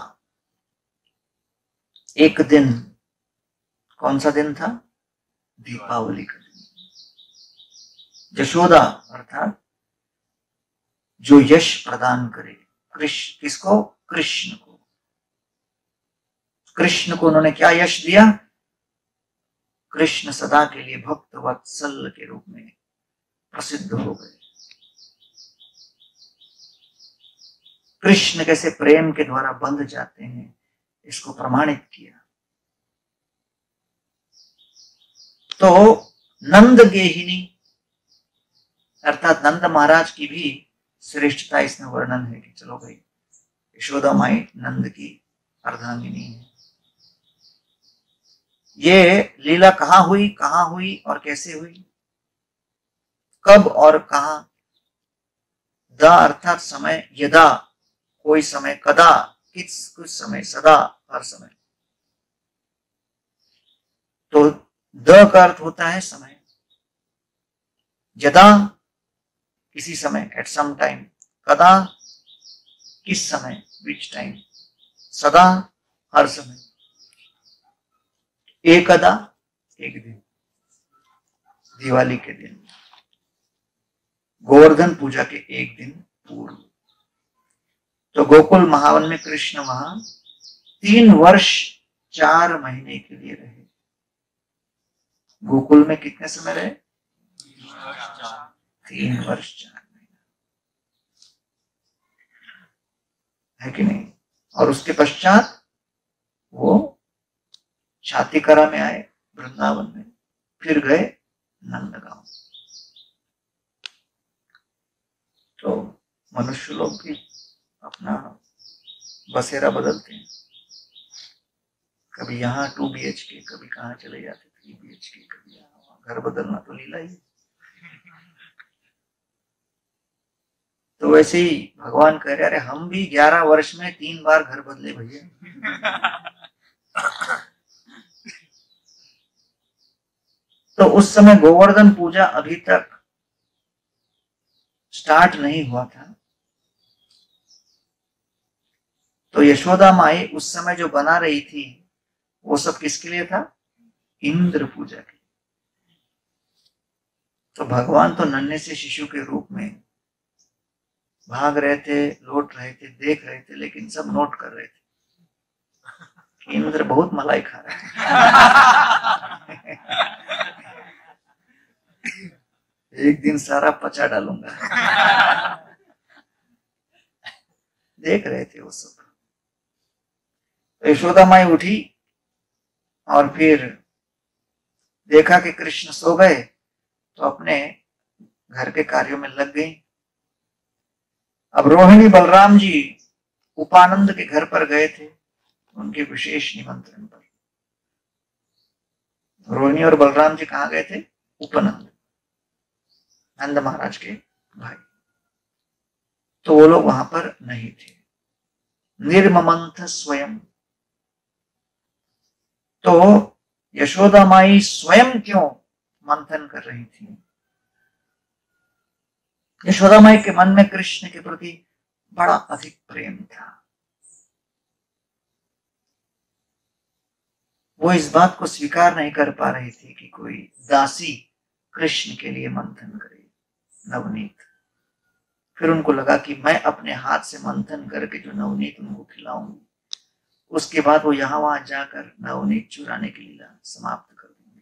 एक दिन, कौन सा दिन था, दीपावली का दिन। यशोदा अर्थात जो यश प्रदान करे, किसको, कृष्ण को। कृष्ण को उन्होंने क्या यश दिया, कृष्ण सदा के लिए भक्त वत्सल के रूप में प्रसिद्ध हो गए। कृष्ण कैसे प्रेम के द्वारा बंध जाते हैं, इसको प्रमाणित किया। तो नंद गेहिनी अर्थात नंद महाराज की भी श्रेष्ठता इसमें वर्णन है कि चलो भाई यशोदा माई नंद की अर्धांगिनी है। ये लीला कहां हुई और कैसे हुई, कब और कहां। द अर्थात समय, यदा कोई समय, कदा कुछ समय, सदा हर समय। तो द का अर्थ होता है समय, यदा किसी समय, एट सम टाइम, कदा किस समय, विच टाइम, सदा हर समय, एकदा एक दिन, दिवाली के दिन, गोवर्धन पूजा के एक दिन पूर्व। तो गोकुल महावन में कृष्ण वहां 3 वर्ष 4 महीने के लिए रहे। गोकुल में कितने समय रहे, 3 वर्ष 4 महीने, है कि नहीं। और उसके पश्चात वो छातीकरा में आए, वृंदावन में, फिर गए नंदगांव। तो मनुष्य लोग भी अपना बसेरा बदलते हैं, कभी यहाँ 2 BHK, कभी कहाँ चले जाते 3 BHK, कभी यहाँ, घर बदलना तो लीला ही। तो वैसे ही भगवान कह रहे, अरे हम भी 11 वर्ष में 3 बार घर बदले भैया। तो उस समय गोवर्धन पूजा अभी तक स्टार्ट नहीं हुआ था। तो यशोदा माई उस समय जो बना रही थी वो सब किसके लिए था? इंद्र पूजा के लिए। तो भगवान तो नन्हे से शिशु के रूप में भाग रहे थे, लौट रहे थे, देख रहे थे, लेकिन सब नोट कर रहे थे कि इंद्र बहुत मलाई खा रहा है। एक दिन सारा पचा डालूंगा। देख रहे थे वो सब। यशोदा माई उठी और फिर देखा कि कृष्ण सो गए, तो अपने घर के कार्यों में लग गई। अब रोहिणी बलराम जी उपानंद के घर पर गए थे, उनके विशेष निमंत्रण पर। रोहिणी और बलराम जी कहाँ गए थे? उपनंद, नंद महाराज के भाई। तो वो लोग वहां पर नहीं थे। निर्ममंथ स्वयं। तो यशोदा माई स्वयं क्यों मंथन कर रही थी? यशोदा माई के मन में कृष्ण के प्रति बड़ा अधिक प्रेम था। वो इस बात को स्वीकार नहीं कर पा रही थी कि कोई दासी कृष्ण के लिए मंथन करे नवनीत। फिर उनको लगा कि मैं अपने हाथ से मंथन करके जो नवनीत उनको खिलाऊंगी, उसके बाद वो यहां वहां जाकर नवनीत चुराने की लीला समाप्त कर देंगे।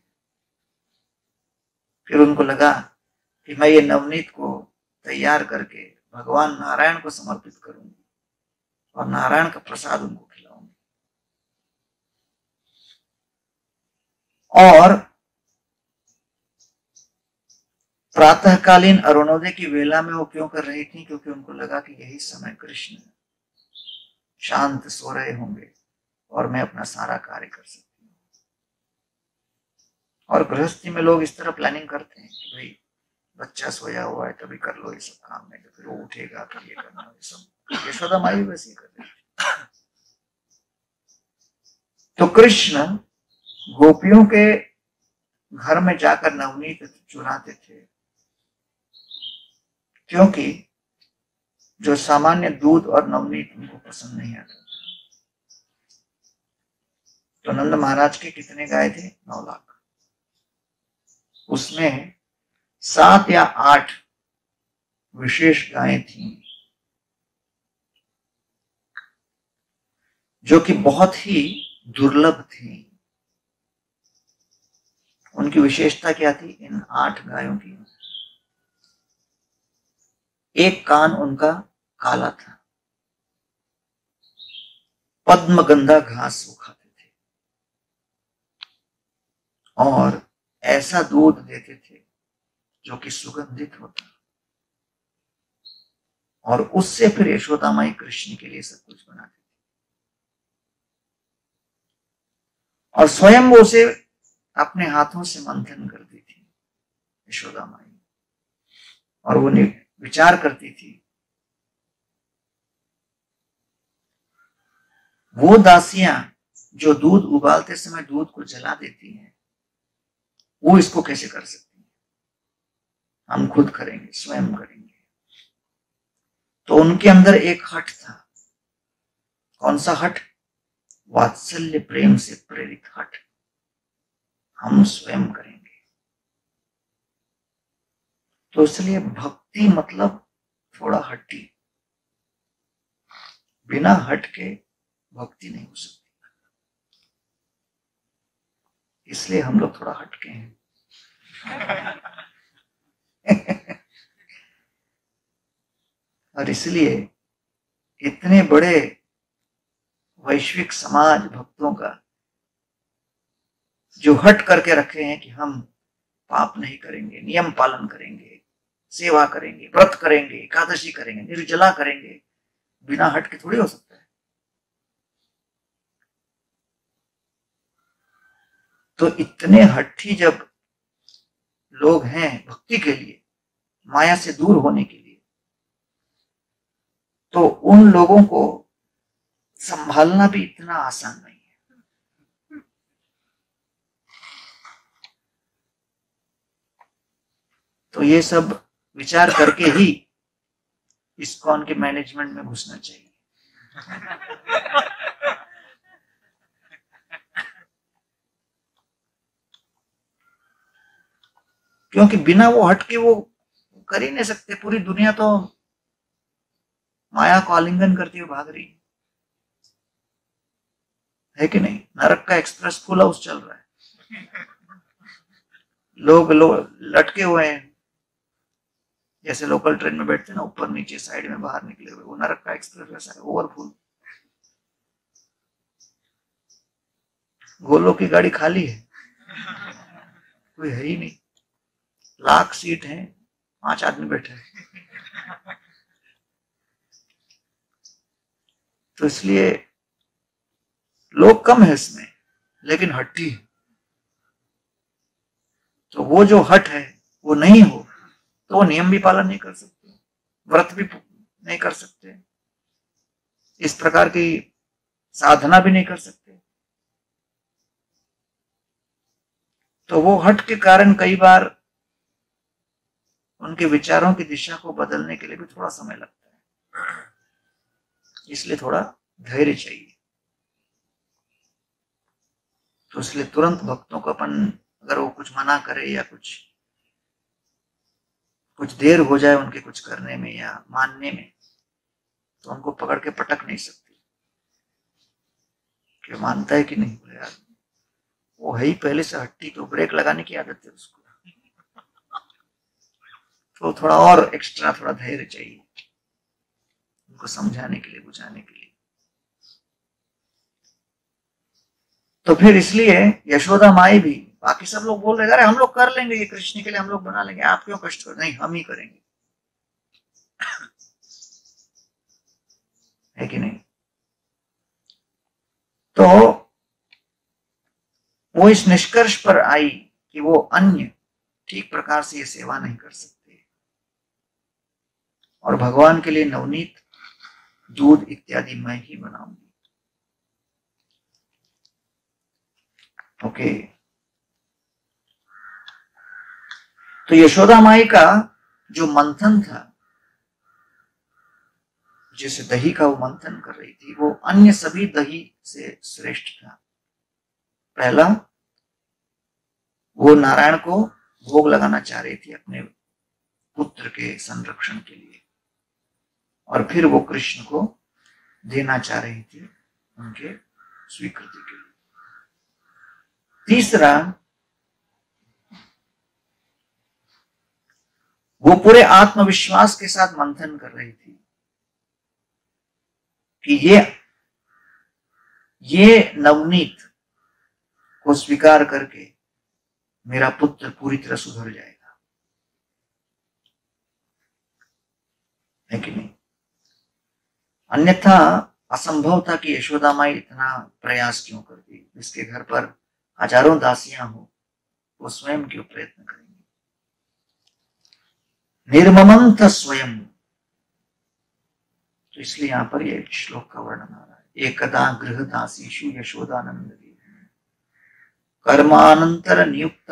फिर उनको लगा कि मैं ये नवनीत को तैयार करके भगवान नारायण को समर्पित करूंगी और नारायण का प्रसाद उनको खिलाऊंगी। और प्रातःकालीन अरुणोदय की वेला में वो क्यों कर रही थी? क्योंकि उनको लगा कि यही समय कृष्ण शांत सो रहे होंगे और मैं अपना सारा कार्य कर सकती हूँ। और गृहस्थी में लोग इस तरह प्लानिंग करते हैं कि भाई बच्चा सोया हुआ है तभी कर लो ये सब काम, में तो फिर वो उठेगा तो ये करना, ये सब। यशोदा माई भी वैसे ही कर रही थी। तो कृष्ण गोपियों के घर में जाकर नवनीत चुराते थे, क्योंकि जो सामान्य दूध और नवनीत उनको पसंद नहीं आता था। तो नंद महाराज के कितने गाय थे? 9 लाख। उसमें 7 या 8 विशेष गायें थी जो कि बहुत ही दुर्लभ थी। उनकी विशेषता क्या थी? इन 8 गायों की एक कान उनका काला था, पद्मगंधा घास वो खाते थे और ऐसा दूध देते थे जो कि सुगंधित होता, और उससे फिर यशोदा माई कृष्ण के लिए सब कुछ बनाते थे। और स्वयं वो उसे अपने हाथों से मंथन करती थी यशोदा माई, और वो विचार करती थी, वो दासियां जो दूध उबालते समय दूध को जला देती हैं, वो इसको कैसे कर सकती हैं? हम खुद करेंगे, स्वयं करेंगे। तो उनके अंदर एक हठ था। कौन सा हठ? वात्सल्य प्रेम से प्रेरित हठ। हम स्वयं करेंगे। तो इसलिए भक्ति मतलब थोड़ा हट्टी। बिना हट के भक्ति नहीं हो सकती। इसलिए हम लोग थोड़ा हटके हैं। और इसलिए इतने बड़े वैश्विक समाज भक्तों का जो हट करके रखे हैं कि हम पाप नहीं करेंगे, नियम पालन करेंगे, सेवा करेंगे, व्रत करेंगे, एकादशी करेंगे, निर्जला करेंगे, बिना हट के थोड़ी हो सकता है। तो इतने हट्ठी जब लोग हैं भक्ति के लिए, माया से दूर होने के लिए, तो उन लोगों को संभालना भी इतना आसान नहीं है। तो ये सब विचार करके ही इस्कॉन के मैनेजमेंट में घुसना चाहिए। क्योंकि बिना वो हट के वो कर ही नहीं सकते। पूरी दुनिया तो माया को आलिंगन करती हुई भाग रही है कि नहीं? नरक का एक्सप्रेस फुल हाउस चल रहा है, लोग लटके हुए हैं, जैसे लोकल ट्रेन में बैठते हैं ना, ऊपर नीचे साइड में बाहर निकले हुए, वो नरक का एक्सप्रेस वैसा है, ओवरफुल। गोलोक की गाड़ी खाली है, कोई है ही नहीं, लाख सीट है, 5 आदमी बैठे हैं। तो इसलिए लोग कम है इसमें, लेकिन हट्टी है। तो वो जो हट है वो नहीं हो तो वो नियम भी पालन नहीं कर सकते, व्रत भी नहीं कर सकते, इस प्रकार की साधना भी नहीं कर सकते। तो वो हट के कारण कई बार उनके विचारों की दिशा को बदलने के लिए भी थोड़ा समय लगता है, इसलिए थोड़ा धैर्य चाहिए। तो इसलिए तुरंत भक्तों को अपन अगर वो कुछ मना करे या कुछ देर हो जाए उनके कुछ करने में या मानने में, तो उनको पकड़ के पटक नहीं सकते कि मानता है कि नहीं। बोले यार वो है ही पहले से हट्टी, तो ब्रेक लगाने की आदत है उसको, तो थोड़ा और एक्स्ट्रा थोड़ा धैर्य चाहिए उनको समझाने के लिए, बुझाने के लिए। तो फिर इसलिए यशोदा माई भी, बाकी सब लोग बोल रहे अरे हम लोग कर लेंगे, ये कृष्ण के लिए हम लोग बना लेंगे, आप क्यों कष्ट कर? नहीं, हम ही करेंगे, है कि नहीं? तो वो इस निष्कर्ष पर आई कि वो अन्य ठीक प्रकार से ये सेवा नहीं कर सकते, और भगवान के लिए नवनीत दूध इत्यादि मैं ही बनाऊंगी। ओके, तो यशोदा माई का जो मंथन था, जैसे दही का वो मंथन कर रही थी, वो अन्य सभी दही से श्रेष्ठ था। पहला, वो नारायण को भोग लगाना चाह रही थी अपने पुत्र के संरक्षण के लिए, और फिर वो कृष्ण को देना चाह रही थी उनके स्वीकृति के लिए। तीसरा, वो पूरे आत्मविश्वास के साथ मंथन कर रही थी कि ये नवनीत को स्वीकार करके मेरा पुत्र पूरी तरह सुधर जाएगा, है कि नहीं? अन्यथा असंभव था कि यशोदा माई इतना प्रयास क्यों करती। जिसके घर पर हजारों दासियां हो, वो स्वयं क्यों प्रयत्न करेंगे? निर्ममंथ स्वयं। तो इसलिए यहां पर ये श्लोक का वर्णन आ रहा है। एकदा गृह दासीषु यशोदानंद कर्मांतर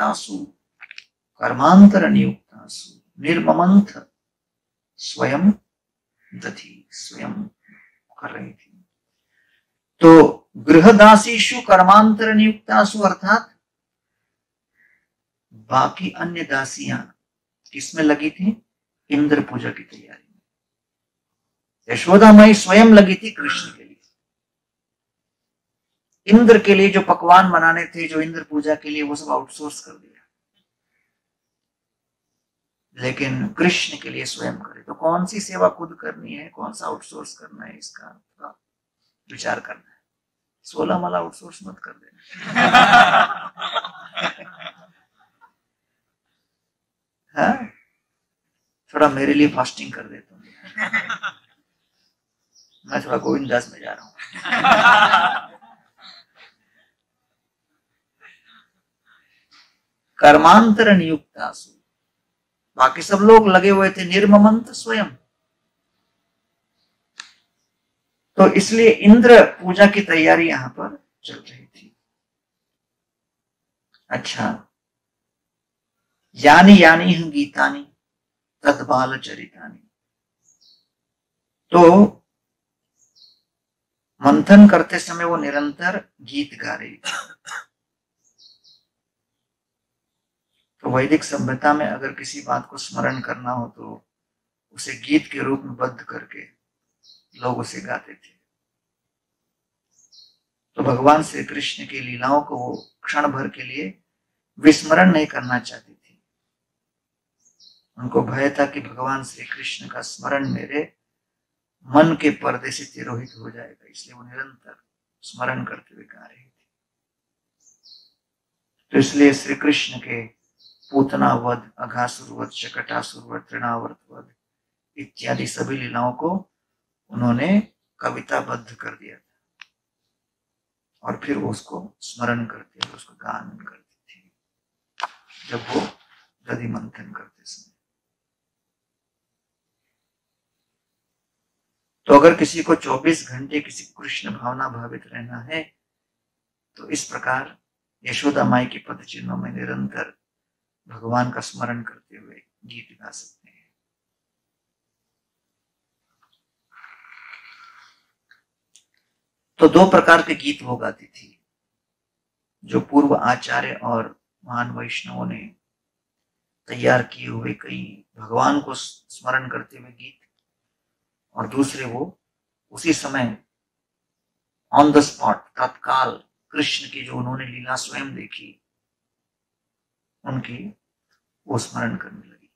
नियुक्तासु निर्ममंथ स्वयं दधी, स्वयं कर रही थी। तो गृहदासीषु कर्मांतर नियुक्तासु अर्थात बाकी अन्य दासियां किसमें लगी थी? इंद्र पूजा की तैयारी में। यशोदा माई स्वयं लगी थी कृष्ण के लिए, इंद्र के लिए जो पकवान बनाने थे, जो इंद्र पूजा के लिए, वो सब आउटसोर्स कर दिया, लेकिन कृष्ण के लिए स्वयं करे। तो कौन सी सेवा खुद करनी है, कौन सा आउटसोर्स करना है, इसका विचार करना है। 16 माला आउटसोर्स मत कर देना। हाँ, थोड़ा मेरे लिए फास्टिंग कर देता हूँ, मैं थोड़ा गोविंद दास में जा रहा हूँ। कर्मांतर नियुक्तासु, बाकी सब लोग लगे हुए थे निर्ममंत स्वयं। तो इसलिए इंद्र पूजा की तैयारी यहां पर चल रही थी। अच्छा, यानी यानी हम गीतानी तद्बाल चरितानी। तो मंथन करते समय वो निरंतर गीत गा रही थी। तो वैदिक सभ्यता में अगर किसी बात को स्मरण करना हो तो उसे गीत के रूप में बद्ध करके लोग उसे गाते थे। तो भगवान श्री कृष्ण की लीलाओं को वो क्षण भर के लिए विस्मरण नहीं करना चाहती थी। उनको भय था कि भगवान श्री कृष्ण का स्मरण मेरे मन के पर्दे से तिरोहित हो जाएगा, इसलिए वो निरंतर स्मरण करते हुए गा रही थी। तो इसलिए श्री कृष्ण के पूतना वध, अघासुर वध, शकटासुर वध, तृणावर्त वध इत्यादि सभी लीलाओं को उन्होंने कविताबद्ध कर दिया था और फिर वो उसको स्मरण करते हुए उसको गान करती थी जब वो दधि मंथन करते समय। तो अगर किसी को 24 घंटे किसी कृष्ण भावना भावित रहना है तो इस प्रकार यशोदा माई के पद चिन्हों में निरंतर भगवान का स्मरण करते हुए गीत गा सकते हैं। तो दो प्रकार के गीत वो गाती थी, जो पूर्व आचार्य और महान वैष्णवों ने तैयार किए हुए कई भगवान को स्मरण करते हुए गीत, और दूसरे वो उसी समय ऑन द स्पॉट तत्काल कृष्ण की जो उन्होंने लीला स्वयं देखी उनकी वो स्मरण करने लगी।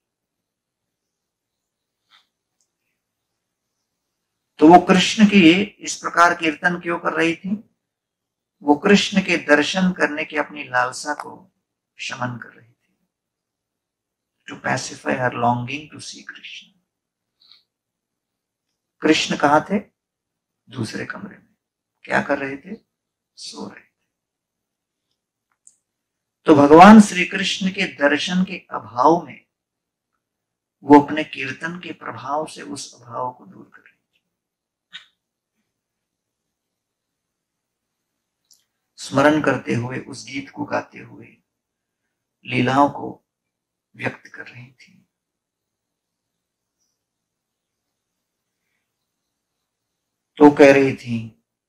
तो वो कृष्ण की इस प्रकार कीर्तन क्यों कर रही थी? वो कृष्ण के दर्शन करने की अपनी लालसा को शमन कर रही थी, to pacify her longing to see Krishna. Krishna कहाँ थे? दूसरे कमरे में। क्या कर रहे थे? सो रहे थे। तो भगवान श्री कृष्ण के दर्शन के अभाव में वो अपने कीर्तन के प्रभाव से उस अभाव को दूर कर रही थी। स्मरण करते हुए, उस गीत को गाते हुए लीलाओं को व्यक्त कर रही थी। तो कह रही थी,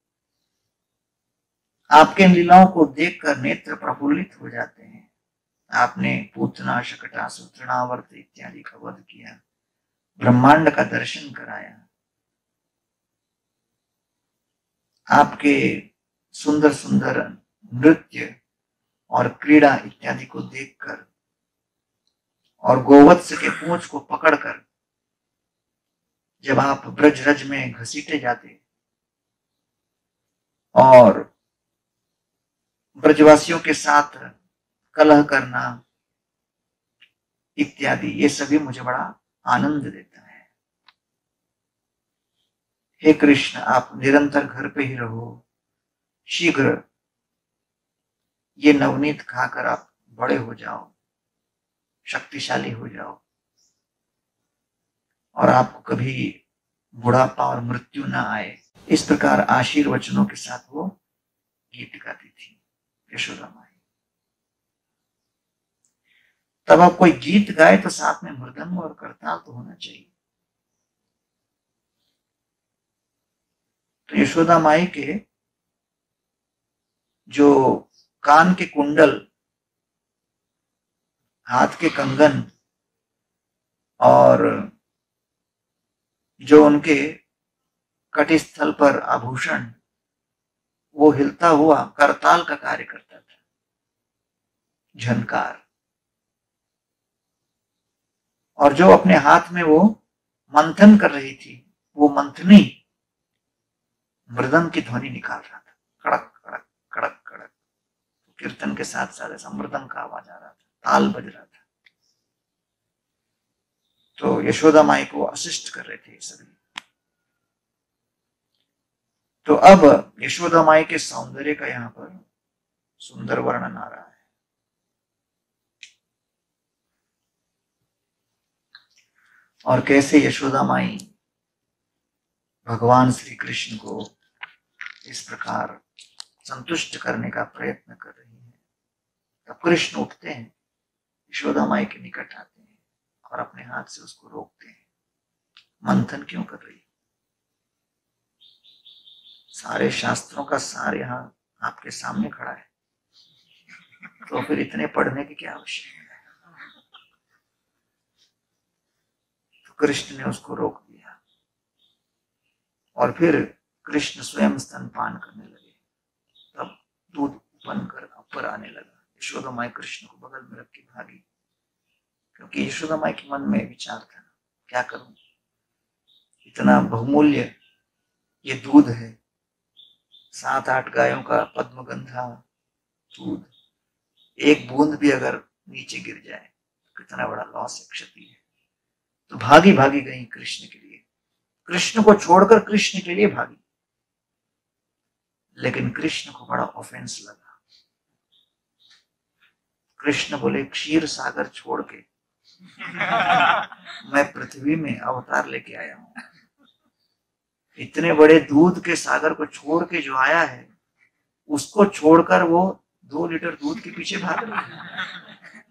आपके लीलाओं को देखकर नेत्र प्रफुल्लित हो जाते हैं। आपने पूतना, शकटासुर, तृणावर्त इत्यादि का वध किया, ब्रह्मांड का दर्शन कराया। आपके सुंदर सुंदर नृत्य और क्रीड़ा इत्यादि को देखकर और गोवत्स के पूंछ को पकड़कर जब आप ब्रज रज में घसीटे जाते और ब्रजवासियों के साथ कलह करना इत्यादि, ये सभी मुझे बड़ा आनंद देता है। हे कृष्ण, आप निरंतर घर पे ही रहो, शीघ्र ये नवनीत खाकर आप बड़े हो जाओ, शक्तिशाली हो जाओ और आपको कभी बुढ़ापा और मृत्यु ना आए। इस प्रकार आशीर्वचनों के साथ वो गीत गाती थी यशोदा माई। तब आप कोई गीत गाए तो साथ में मृदंग और करताल तो होना चाहिए। तो यशोदा माई के जो कान के कुंडल, हाथ के कंगन और जो उनके कटिस्थल पर आभूषण, वो हिलता हुआ करताल का कार्य करता था, झनकार। और जो अपने हाथ में वो मंथन कर रही थी, वो मंथनी मृदंग की ध्वनि निकाल रहा था, कड़क कड़क कड़क कड़क। कीर्तन के साथ साथ ऐसा मृदंग का आवाज आ रहा था, ताल बज रहा था। तो यशोदा माई को असिस्ट कर रहे थे सभी। तो अब यशोदा माई के सौंदर्य का यहाँ पर सुंदर वर्णन आ रहा है। और कैसे यशोदा माई भगवान श्री कृष्ण को इस प्रकार संतुष्ट करने का प्रयत्न कर रही है। तब कृष्ण उठते हैं, यशोदा माई के निकट आते हैं और अपने हाथ से उसको रोकते हैं। मंथन क्यों कर रही है? सारे शास्त्रों का सार यहाँ आपके सामने खड़ा है, तो फिर इतने पढ़ने की क्या आवश्यकता है? तो कृष्ण ने उसको रोक दिया और फिर कृष्ण स्वयं स्तनपान करने लगे। तब दूध बनकर ऊपर आने लगा। यशोदा माई कृष्ण को बगल में रख के भागी, क्योंकि यशोदा माई के मन में विचार था, क्या करूं, इतना बहुमूल्य ये दूध है, 7-8 गायों का पद्मगंधा दूध, एक बूंद भी अगर नीचे गिर जाए कितना बड़ा लॉस है, क्षति है। तो भागी भागी गई कृष्ण के लिए, कृष्ण को छोड़कर कृष्ण के लिए भागी। लेकिन कृष्ण को बड़ा ऑफेंस लगा। कृष्ण बोले, क्षीर सागर छोड़ के मैं पृथ्वी में अवतार लेके आया हूं। इतने बड़े दूध के सागर को छोड़ के जो आया है, उसको छोड़कर वो 2 लीटर दूध के पीछे भाग रही है।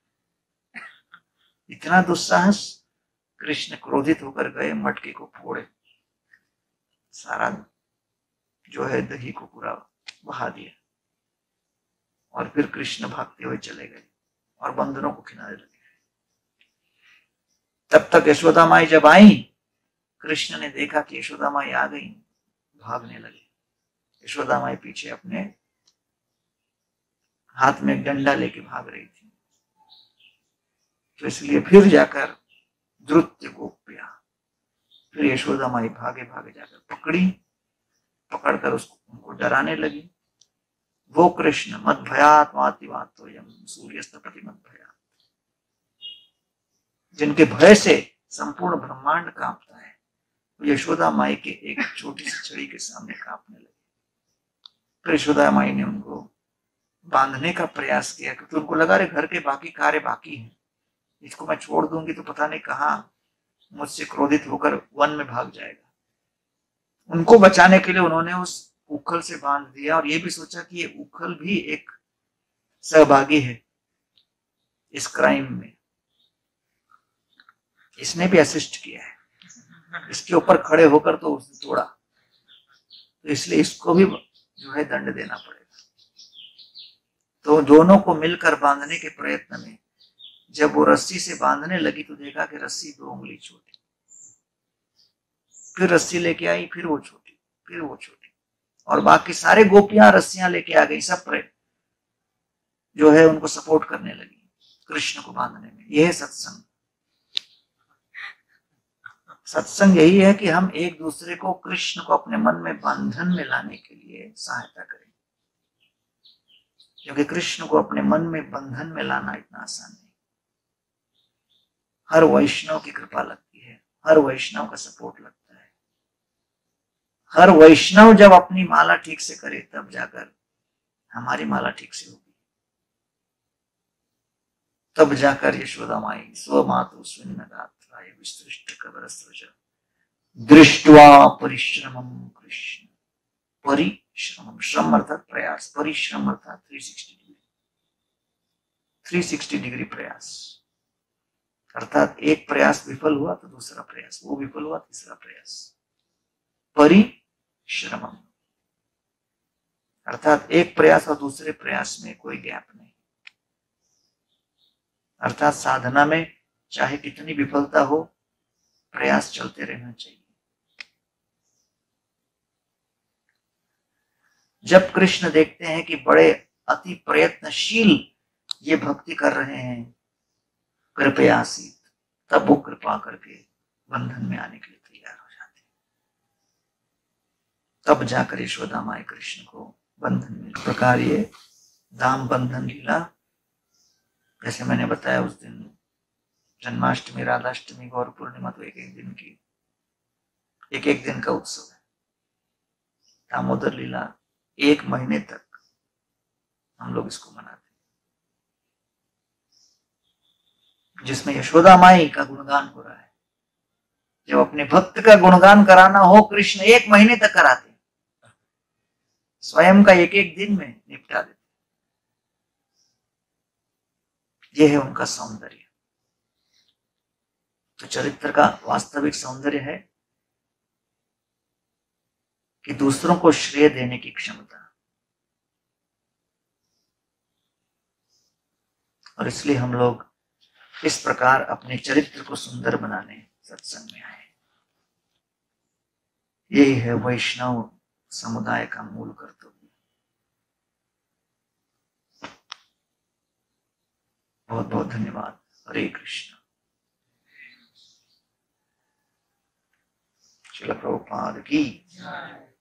इतना दुस्साहस। कृष्ण क्रोधित होकर गए, मटके को फोड़े, सारा जो है दही को पूरा बहा दिया और फिर कृष्ण भागते हुए चले गए और बंदरों को खिलाने लगे। तब तक यशोदा माई जब आई, कृष्ण ने देखा कि यशोदा माई आ गई, भागने लगे। यशोदा माई पीछे अपने हाथ में डंडा लेके भाग रही थी। तो इसलिए फिर जाकर द्रुत्य गोप्या, फिर यशोदा माई भागे भागे जाकर पकड़ी, पकड़कर उसको उनको डराने लगी। वो कृष्ण मद भयात मातिवातो यम सूर्यस्त प्रति मद भयात, जिनके भय से संपूर्ण ब्रह्मांड कांपता है, यशोदा माई के एक छोटी सी छड़ी के सामने कांपने लगे। फिर यशोदा माई ने उनको बांधने का प्रयास किया, क्योंकि उनको लगा रहे घर के बाकी कार्य बाकी हैं, इसको मैं छोड़ दूंगी तो पता नहीं कहाँ मुझसे क्रोधित होकर वन में भाग जाएगा। उनको बचाने के लिए उन्होंने उस उखल से बांध दिया और ये भी सोचा कि ये उखल भी एक सहभागी है इस क्राइम में, इसने भी असिस्ट किया है, इसके ऊपर खड़े होकर तो उसने तोड़ा, तो इसलिए इसको भी जो है दंड देना पड़ेगा। तो दोनों को मिलकर बांधने के प्रयत्न में जब वो रस्सी से बांधने लगी तो देखा कि रस्सी 2 उंगली छोटी, फिर रस्सी लेके आई, फिर वो छोटी, फिर वो छोटी, और बाकी सारे गोपियां रस्सियां लेके आ गई, सब जो है उनको सपोर्ट करने लगी कृष्ण को बांधने में। यह है सत्संग। सत्संग यही है कि हम एक दूसरे को, कृष्ण को अपने मन में बंधन में लाने के लिए सहायता करें, क्योंकि कृष्ण को अपने मन में बंधन में लाना इतना आसान नहीं। हर वैष्णव की कृपा लगती है, हर वैष्णव का सपोर्ट लगता है। हर वैष्णव जब अपनी माला ठीक से करे तब जाकर हमारी माला ठीक से होगी, तब जाकर यशोदा माई स्वमातु स्विन्नगात्राय विस्तृष्ट कबरस्रज दृष्ट्वा परिश्रमम कृष्ण। परिश्रम, श्रम अर्थात प्रयास, परिश्रम अर्थात 360 डिग्री प्रयास, अर्थात एक प्रयास विफल हुआ तो दूसरा प्रयास, वो विफल हुआ तीसरा प्रयास। परिश्रमम अर्थात एक प्रयास और दूसरे प्रयास में कोई गैप नहीं, अर्थात साधना में चाहे कितनी विफलता हो, प्रयास चलते रहना चाहिए। जब कृष्ण देखते हैं कि बड़े अति प्रयत्नशील ये भक्ति कर रहे हैं, कृपयासीत, तब वो कृपा करके बंधन में आने के लिए तैयार हो जाते हैं। तब जाकर यशोदा माई कृष्ण को बंधन में, प्रकार ये दाम बंधन लीला, जैसे मैंने बताया उस दिन जन्माष्टमी, राधाष्टमी, गौर पूर्णिमा, तो एक एक दिन का उत्सव है। दामोदर लीला 1 महीने तक हम लोग इसको मनाते हैं, जिसमें यशोदा माई का गुणगान हो रहा है। जब अपने भक्त का गुणगान कराना हो, कृष्ण 1 महीने तक कराते हैं, स्वयं का एक दिन में निपटा देते। यह है उनका सौंदर्य। तो चरित्र का वास्तविक सौंदर्य है कि दूसरों को श्रेय देने की क्षमता। और इसलिए हम लोग इस प्रकार अपने चरित्र को सुंदर बनाने सत्संग में आए। यही है वैष्णव समुदाय का मूल कर्तव्य। बहुत बहुत धन्यवाद। हरे कृष्ण। श्रील प्रभुपाद की।